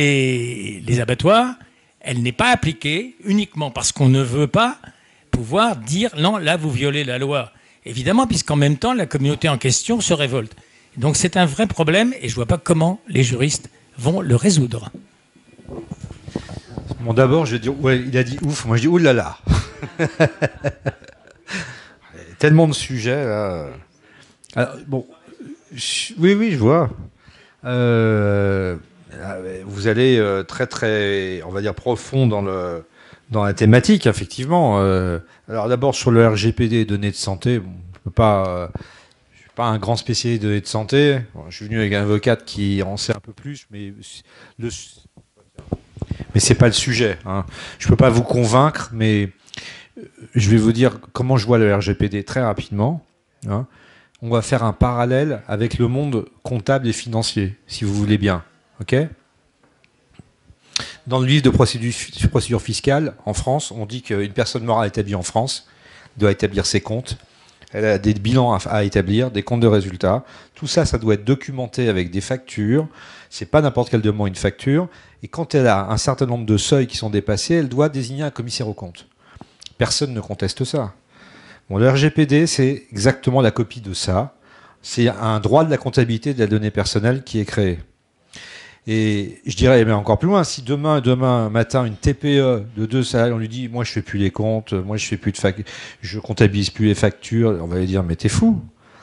les, les abattoirs, elle n'est pas appliquée uniquement parce qu'on ne veut pas pouvoir dire non, là vous violez la loi. Évidemment, puisqu'en même temps, la communauté en question se révolte. Donc c'est un vrai problème et je ne vois pas comment les juristes vont le résoudre. Bon, d'abord, je vais dire, ouais, il a dit ouf, moi je dis oulala. Tellement de sujets, là. Alors, bon, je, oui, oui, je vois. Euh, vous allez euh, très, très, on va dire, profond dans, le, dans la thématique, effectivement. Euh, alors, d'abord, sur le R G P D, données de santé, bon, je peux pas. Euh, je suis pas un grand spécialiste de données de santé. Bon, je suis venu avec un avocat qui en sait un peu plus, mais le. Mais c'est pas le sujet. Hein. Je peux pas vous convaincre, mais je vais vous dire comment je vois le R G P D très rapidement. Hein. On va faire un parallèle avec le monde comptable et financier, si vous voulez bien. Ok ? Dans le livre de procédure, procédure fiscale, en France, on dit qu'une personne morale établie en France doit établir ses comptes elle a des bilans à, à établir, des comptes de résultats. Tout ça, ça doit être documenté avec des factures. C'est pas n'importe quelle demande une facture. Et quand elle a un certain nombre de seuils qui sont dépassés, elle doit désigner un commissaire aux comptes. Personne ne conteste ça. Bon, le R G P D, c'est exactement la copie de ça. C'est un droit de la comptabilité de la donnée personnelle qui est créé. Et je dirais mais encore plus loin, si demain, demain matin, une T P E de deux salariés, on lui dit, moi je fais plus les comptes, moi je fais plus de fac, je comptabilise plus les factures, on va lui dire, mais t'es fou.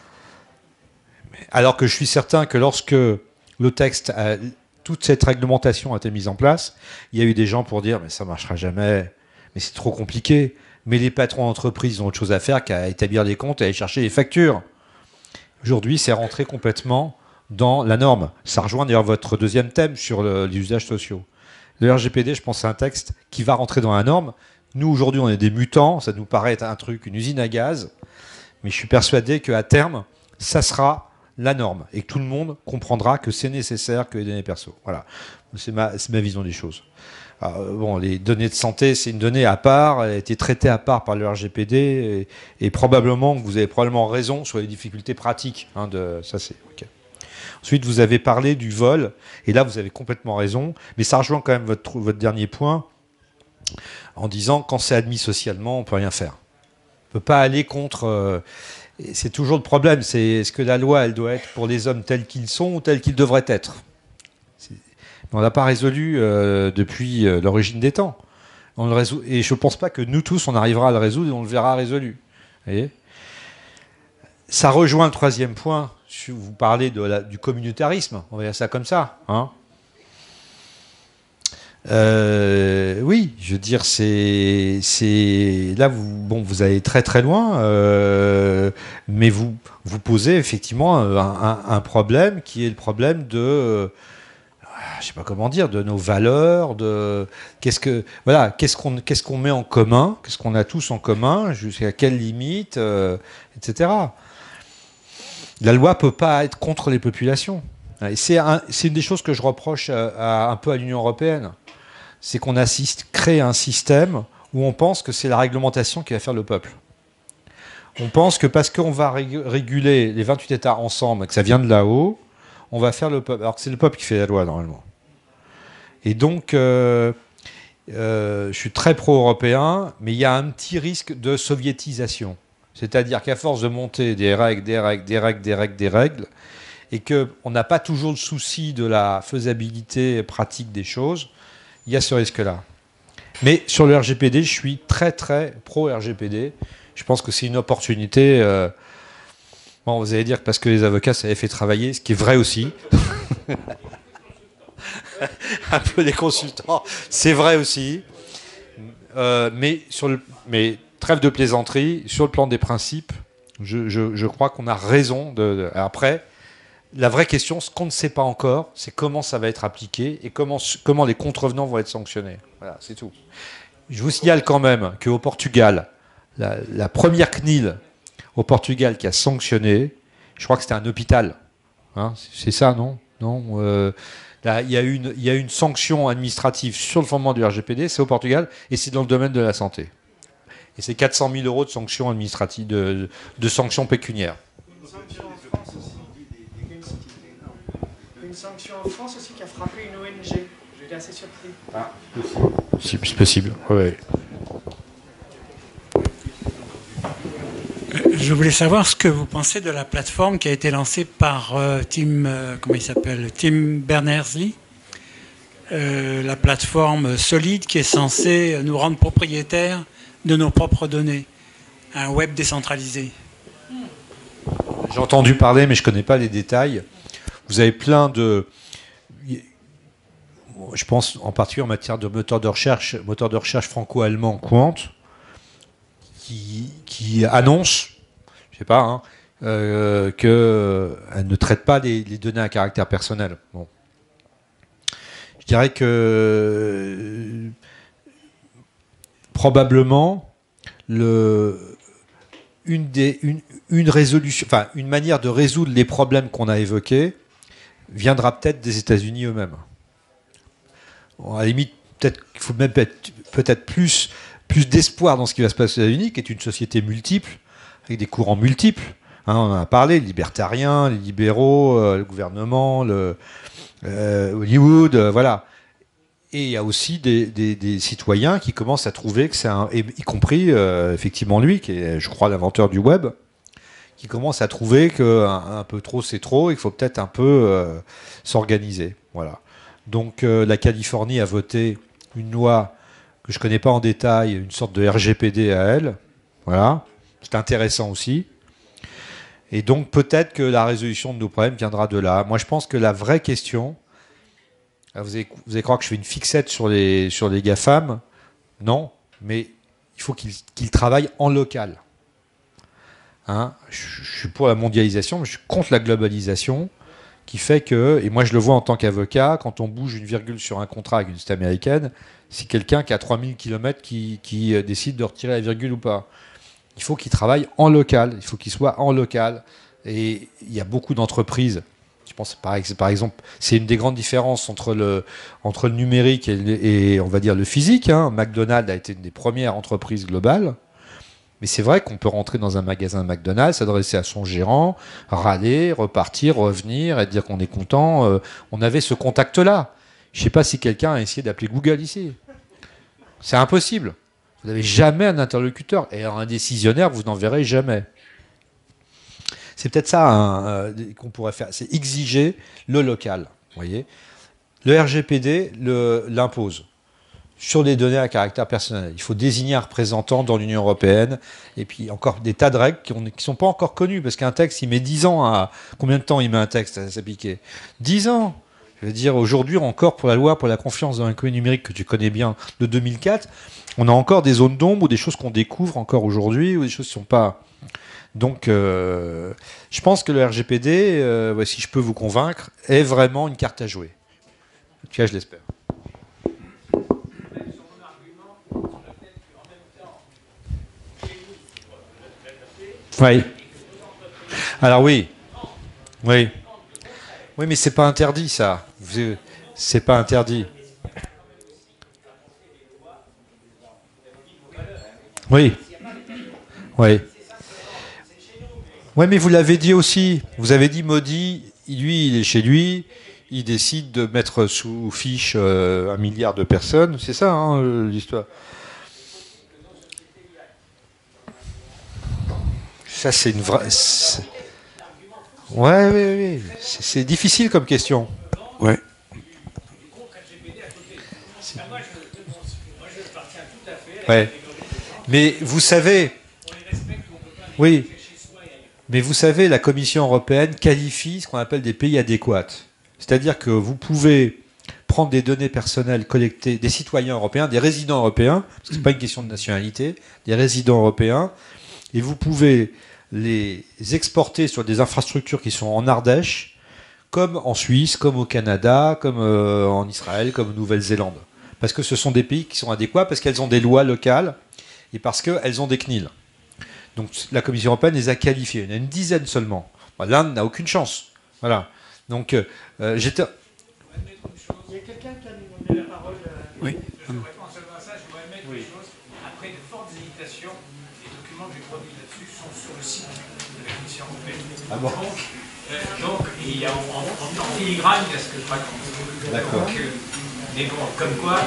Alors que je suis certain que lorsque le texte, a, toute cette réglementation a été mise en place, il y a eu des gens pour dire, mais ça marchera jamais, mais c'est trop compliqué. Mais les patrons d'entreprise ont autre chose à faire qu'à établir les comptes et aller chercher les factures. Aujourd'hui, c'est rentré complètement dans la norme. Ça rejoint d'ailleurs votre deuxième thème sur le, les usages sociaux. Le R G P D, je pense, c'est un texte qui va rentrer dans la norme. Nous, aujourd'hui, on est des mutants. Ça nous paraît être un truc, une usine à gaz. Mais je suis persuadé qu'à terme, ça sera la norme et que tout le monde comprendra que c'est nécessaire que les données perso. Voilà. C'est ma, c'est ma vision des choses. Alors, bon, les données de santé, c'est une donnée à part. Elle a été traitée à part par le R G P D. Et, et probablement, vous avez probablement raison sur les difficultés pratiques. Hein, de, ça, c'est OK. Ensuite, vous avez parlé du vol, et là, vous avez complètement raison, mais ça rejoint quand même votre, votre dernier point, en disant, quand c'est admis socialement, on ne peut rien faire. On ne peut pas aller contre... Euh, c'est toujours le problème, c'est est-ce que la loi, elle doit être pour les hommes tels qu'ils sont ou tels qu'ils devraient être? On ne l'a pas résolu euh, depuis euh, l'origine des temps. On le résout, et je ne pense pas que nous tous, on arrivera à le résoudre et on le verra résolu. Vous voyez ? Ça rejoint le troisième point. Vous parlez de la, du communautarisme, on va dire ça comme ça. Hein euh, oui, je veux dire, c'est, c'est là vous, bon, vous allez très très loin, euh, mais vous vous posez effectivement un, un, un problème qui est le problème de, euh, je sais pas comment dire, de nos valeurs, de qu'est-ce que voilà, qu'est-ce qu'on qu'est-ce qu'on met en commun, qu'est-ce qu'on a tous en commun, jusqu'à quelle limite, euh, et cetera. La loi ne peut pas être contre les populations. Et c'est, un, c'est une des choses que je reproche à, à, un peu à l'Union européenne. C'est qu'on assiste, crée un système où on pense que c'est la réglementation qui va faire le peuple. On pense que parce qu'on va réguler les vingt-huit États ensemble, que ça vient de là-haut, on va faire le peuple. Alors que c'est le peuple qui fait la loi, normalement. Et donc, euh, euh, je suis très pro-européen, mais il y a un petit risque de soviétisation. C'est-à-dire qu'à force de monter des règles, des règles, des règles, des règles, des règles, et qu'on n'a pas toujours le souci de la faisabilité pratique des choses, il y a ce risque-là. Mais sur le R G P D, je suis très, très pro-R G P D. Je pense que c'est une opportunité. Euh... Bon, vous allez dire que parce que les avocats, ça avait fait travailler, ce qui est vrai aussi. Un peu les consultants, c'est vrai aussi. Euh, mais sur le... Mais, trêve de plaisanterie, sur le plan des principes, je, je, je crois qu'on a raison. De, de, après, la vraie question, ce qu'on ne sait pas encore, c'est comment ça va être appliqué et comment, comment les contrevenants vont être sanctionnés. Voilà, c'est tout. Je vous signale quand même qu'au Portugal, la, la première C N I L au Portugal qui a sanctionné, je crois que c'était un hôpital. Hein, c'est ça, non, non euh, là, il y a une, il y a une sanction administrative sur le fondement du R G P D, c'est au Portugal, et c'est dans le domaine de la santé. Et c'est quatre cent mille euros de sanctions administratives, de, de sanctions pécuniaires. Une sanction en France aussi. Une sanction en France aussi qui a frappé une O N G. J'étais assez surpris. Ah, c'est possible. Oui. Je voulais savoir ce que vous pensez de la plateforme qui a été lancée par euh, Tim, euh, comment il s'appelle, Tim Berners-Lee. Euh, la plateforme Solid qui est censée nous rendre propriétaires de nos propres données, un web décentralisé. J'ai entendu parler, mais je ne connais pas les détails. Vous avez plein de... Je pense en particulier en matière de moteur de recherche, moteur de recherche franco-allemand Quant, qui, qui annonce, je ne sais pas, hein, euh, qu'elle ne traite pas les, les données à caractère personnel. Bon. Je dirais que... Euh, probablement, le, une, des, une, une, résolution, enfin, une manière de résoudre les problèmes qu'on a évoqués viendra peut-être des États-Unis eux-mêmes. Bon, à la limite, peut-être qu'il faut même peut-être, peut-être plus, plus d'espoir dans ce qui va se passer aux États-Unis, qui est une société multiple, avec des courants multiples. Hein, on en a parlé, les libertariens, les libéraux, euh, le gouvernement, le, euh, Hollywood, euh, voilà. Et il y a aussi des, des, des citoyens qui commencent à trouver que c'est un... y compris, euh, effectivement, lui, qui est, je crois, l'inventeur du web, qui commence à trouver qu'un un peu trop, c'est trop, et qu'il faut peut-être un peu euh, s'organiser. Voilà. Donc, euh, la Californie a voté une loi que je ne connais pas en détail, une sorte de R G P D à elle. Voilà. C'est intéressant aussi. Et donc, peut-être que la résolution de nos problèmes viendra de là. Moi, je pense que la vraie question... Vous allez, vous allez croire que je fais une fixette sur les, sur les GAFAM. Non, mais il faut qu'ils qu'ils travaillent en local. Hein, je, je suis pour la mondialisation, mais je suis contre la globalisation, qui fait que, et moi je le vois en tant qu'avocat, quand on bouge une virgule sur un contrat avec une société américaine, c'est quelqu'un qui a trois mille kilomètres qui, qui décide de retirer la virgule ou pas. Il faut qu'il travaille en local, il faut qu'il soit en local. Et il y a beaucoup d'entreprises. Je pense par, par exemple, c'est une des grandes différences entre le, entre le numérique et, le, et on va dire le physique. Hein. McDonald's a été une des premières entreprises globales. Mais c'est vrai qu'on peut rentrer dans un magasin McDonald's, s'adresser à son gérant, râler, repartir, revenir et dire qu'on est content. Euh, on avait ce contact-là. Je ne sais pas si quelqu'un a essayé d'appeler Google ici. C'est impossible. Vous n'avez jamais un interlocuteur. Et un décisionnaire, vous n'en verrez jamais. C'est peut-être ça hein, euh, qu'on pourrait faire, c'est exiger le local. Vous voyez, le R G P D l'impose sur les données à caractère personnel. Il faut désigner un représentant dans l'Union européenne, et puis encore des tas de règles qui ne sont pas encore connues, parce qu'un texte, il met dix ans à... Combien de temps il met un texte à s'appliquer? dix ans. Je veux dire, aujourd'hui encore, pour la loi pour la confiance dans l'économie numérique, que tu connais bien, de deux mille quatre, on a encore des zones d'ombre ou des choses qu'on découvre encore aujourd'hui, ou des choses qui ne sont pas... Donc, euh, je pense que le R G P D, euh, ouais, si je peux vous convaincre, est vraiment une carte à jouer. En tout cas, je l'espère. Oui. Alors oui. Oui. Oui, mais c'est pas interdit, ça. C'est pas interdit. Oui. Oui. Oui, mais vous l'avez dit aussi. Vous avez dit Modi, lui, il est chez lui, il décide de mettre sous fiche euh, un milliard de personnes. C'est ça, hein, l'histoire. Ça, c'est une vraie... Ouais, oui, oui. C'est difficile comme question. Ouais. Ouais. Mais vous savez... Oui. Mais vous savez, la Commission européenne qualifie ce qu'on appelle des pays adéquats. C'est-à-dire que vous pouvez prendre des données personnelles collectées des citoyens européens, des résidents européens, parce que ce n'est pas une question de nationalité, des résidents européens, et vous pouvez les exporter sur des infrastructures qui sont en Ardèche, comme en Suisse, comme au Canada, comme euh, en Israël, comme en Nouvelle-Zélande. Parce que ce sont des pays qui sont adéquats, parce qu'elles ont des lois locales, et parce qu'elles ont des C N I L. Donc la Commission européenne les a qualifiés. Il y en a une dizaine seulement. L'Inde n'a aucune chance. Voilà. Donc euh, j'étais... Il y a quelqu'un qui a demandé la parole. Euh... Oui. Je voudrais pas seulement ça, je voudrais mettre oui. Une chose. Après de fortes hésitations, les documents que j'ai produits là-dessus sont sur le site de la Commission européenne. Ah bon. Donc, euh, donc il y a en, en, en filigrane, il y a ce que je raconte. D'accord. Euh, mais bon, comme quoi,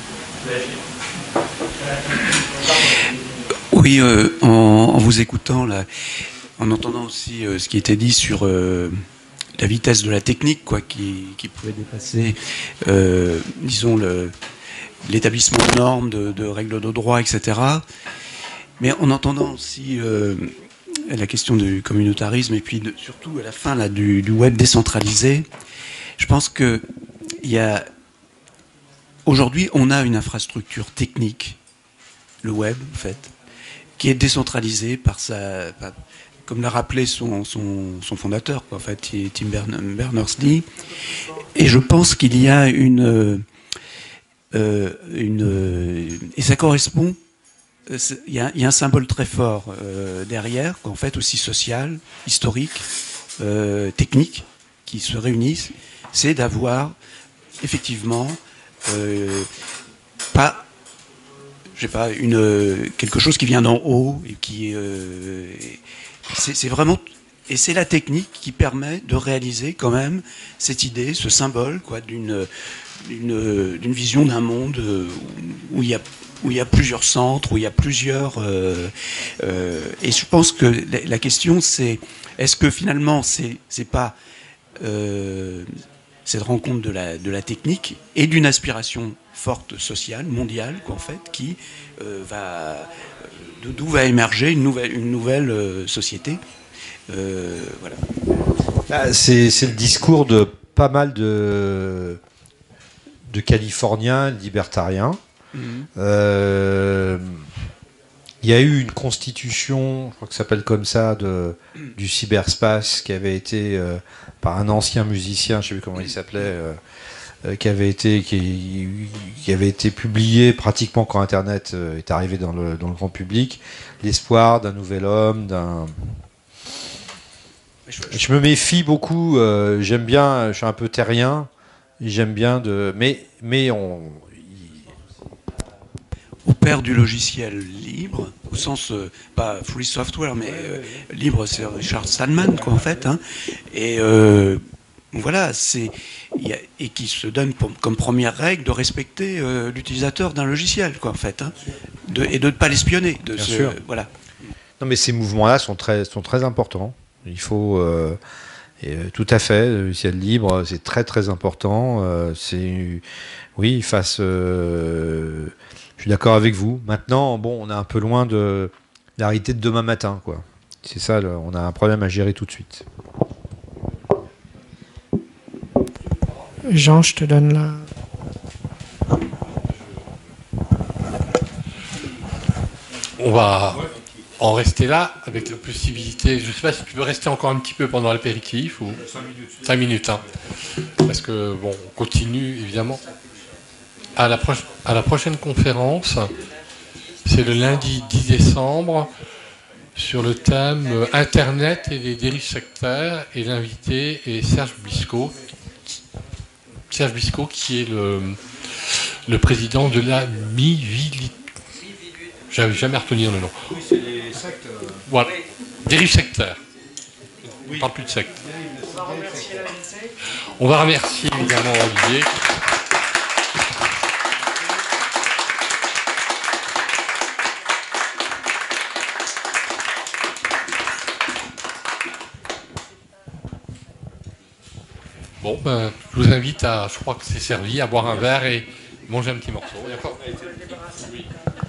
oui, euh, en, en vous écoutant, là, en entendant aussi euh, ce qui était dit sur euh, la vitesse de la technique, quoi, qui, qui pouvait dépasser, euh, disons, le, l'établissement de normes, de, de règles de droit, et cetera. Mais en entendant aussi euh, la question du communautarisme et puis de, surtout à la fin là, du, du web décentralisé, je pense que il y a aujourd'hui, on a une infrastructure technique, le web, en fait, qui est décentralisée par sa, par, comme l'a rappelé son, son, son fondateur, quoi, en fait, Tim Berners-Lee. Et je pense qu'il y a une, euh, une, et ça correspond. Il y a, il y a un symbole très fort euh, derrière, en fait, aussi social, historique, euh, technique, qui se réunissent. C'est d'avoir effectivement euh, pas, je sais pas, une, quelque chose qui vient d'en haut et qui euh, c'est, c'est vraiment et c'est la technique qui permet de réaliser quand même cette idée, ce symbole quoi, d'une, d'une, d'une vision d'un monde où il y a où il y a plusieurs centres, où il y a plusieurs euh, euh, et je pense que la, la question c'est est-ce que finalement c'est c'est pas euh, cette rencontre de la de la technique et d'une aspiration forte sociale, mondiale, quoi, en fait, qui euh, va, d'où va émerger une nouvelle, une nouvelle euh, société. Euh, voilà. Ah, c'est, c'est le discours de pas mal de, de Californiens libertariens. Mm-hmm. Euh, il y a eu une constitution, je crois que ça s'appelle comme ça, de, du cyberspace qui avait été euh, par un ancien musicien, je ne sais plus comment il s'appelait. Euh, qui avait été qui, qui avait été publié pratiquement quand Internet est arrivé dans le dans le grand public, l'espoir d'un nouvel homme, d'un je me méfie beaucoup, euh, j'aime bien, je suis un peu terrien, j'aime bien de mais mais on au père du logiciel libre, au sens euh, pas free software mais euh, libre, c'est Richard Stallman quoi en fait hein, et euh, voilà, c'est y a, et qui se donne pour, comme première règle de respecter euh, l'utilisateur d'un logiciel, quoi, en fait, hein, de, et de ne pas l'espionner. De Bien ce, sûr. Euh, voilà. Non, mais ces mouvements-là sont très, sont très importants. Il faut, euh, et, euh, tout à fait, le logiciel libre, c'est très très important. Euh, c'est, oui, face. Euh, je suis d'accord avec vous. Maintenant, bon, on est un peu loin de la réalité de demain matin, quoi. C'est ça, le, on a un problème à gérer tout de suite. Jean, je te donne la... On va en rester là, avec la possibilité... Je ne sais pas si tu veux rester encore un petit peu pendant l'apéritif ou... Cinq minutes. Cinq minutes, hein. Parce que, bon, on continue, évidemment. À la, pro... à la prochaine conférence, c'est le lundi dix décembre, sur le thème euh, Internet et les dérives sectaires, et l'invité est Serge Biscot, Serge Biscot, qui est le, le président de la Miviludes. J'avais jamais retenu le nom. Oui, c'est les sectes. Euh... Voilà. Dérives sectaires. Oui. On ne parle plus de sectes. On va remercier l'invité. On va remercier évidemment Olivier. Bon, ben, je vous invite à, je crois que c'est servi, à boire un verre et manger un petit morceau. D'accord ? Oui.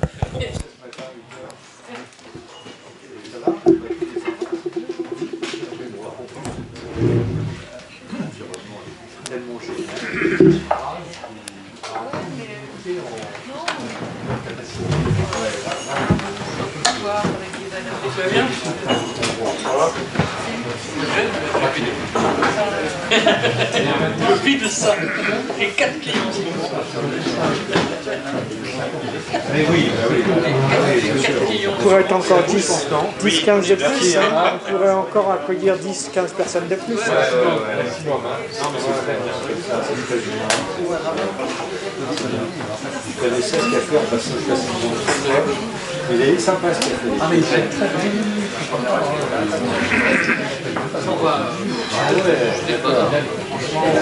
Le prix de ça, et quatre clients. Mais oui, bah oui. On pourrait être encore dix, dix quinze de plus. Hein. On pourrait encore accueillir dix quinze personnes de plus. Hein. Je connaissais ce café en passant le café. Il est sympa ce café. Ah mais il fait très bien. Ah ouais.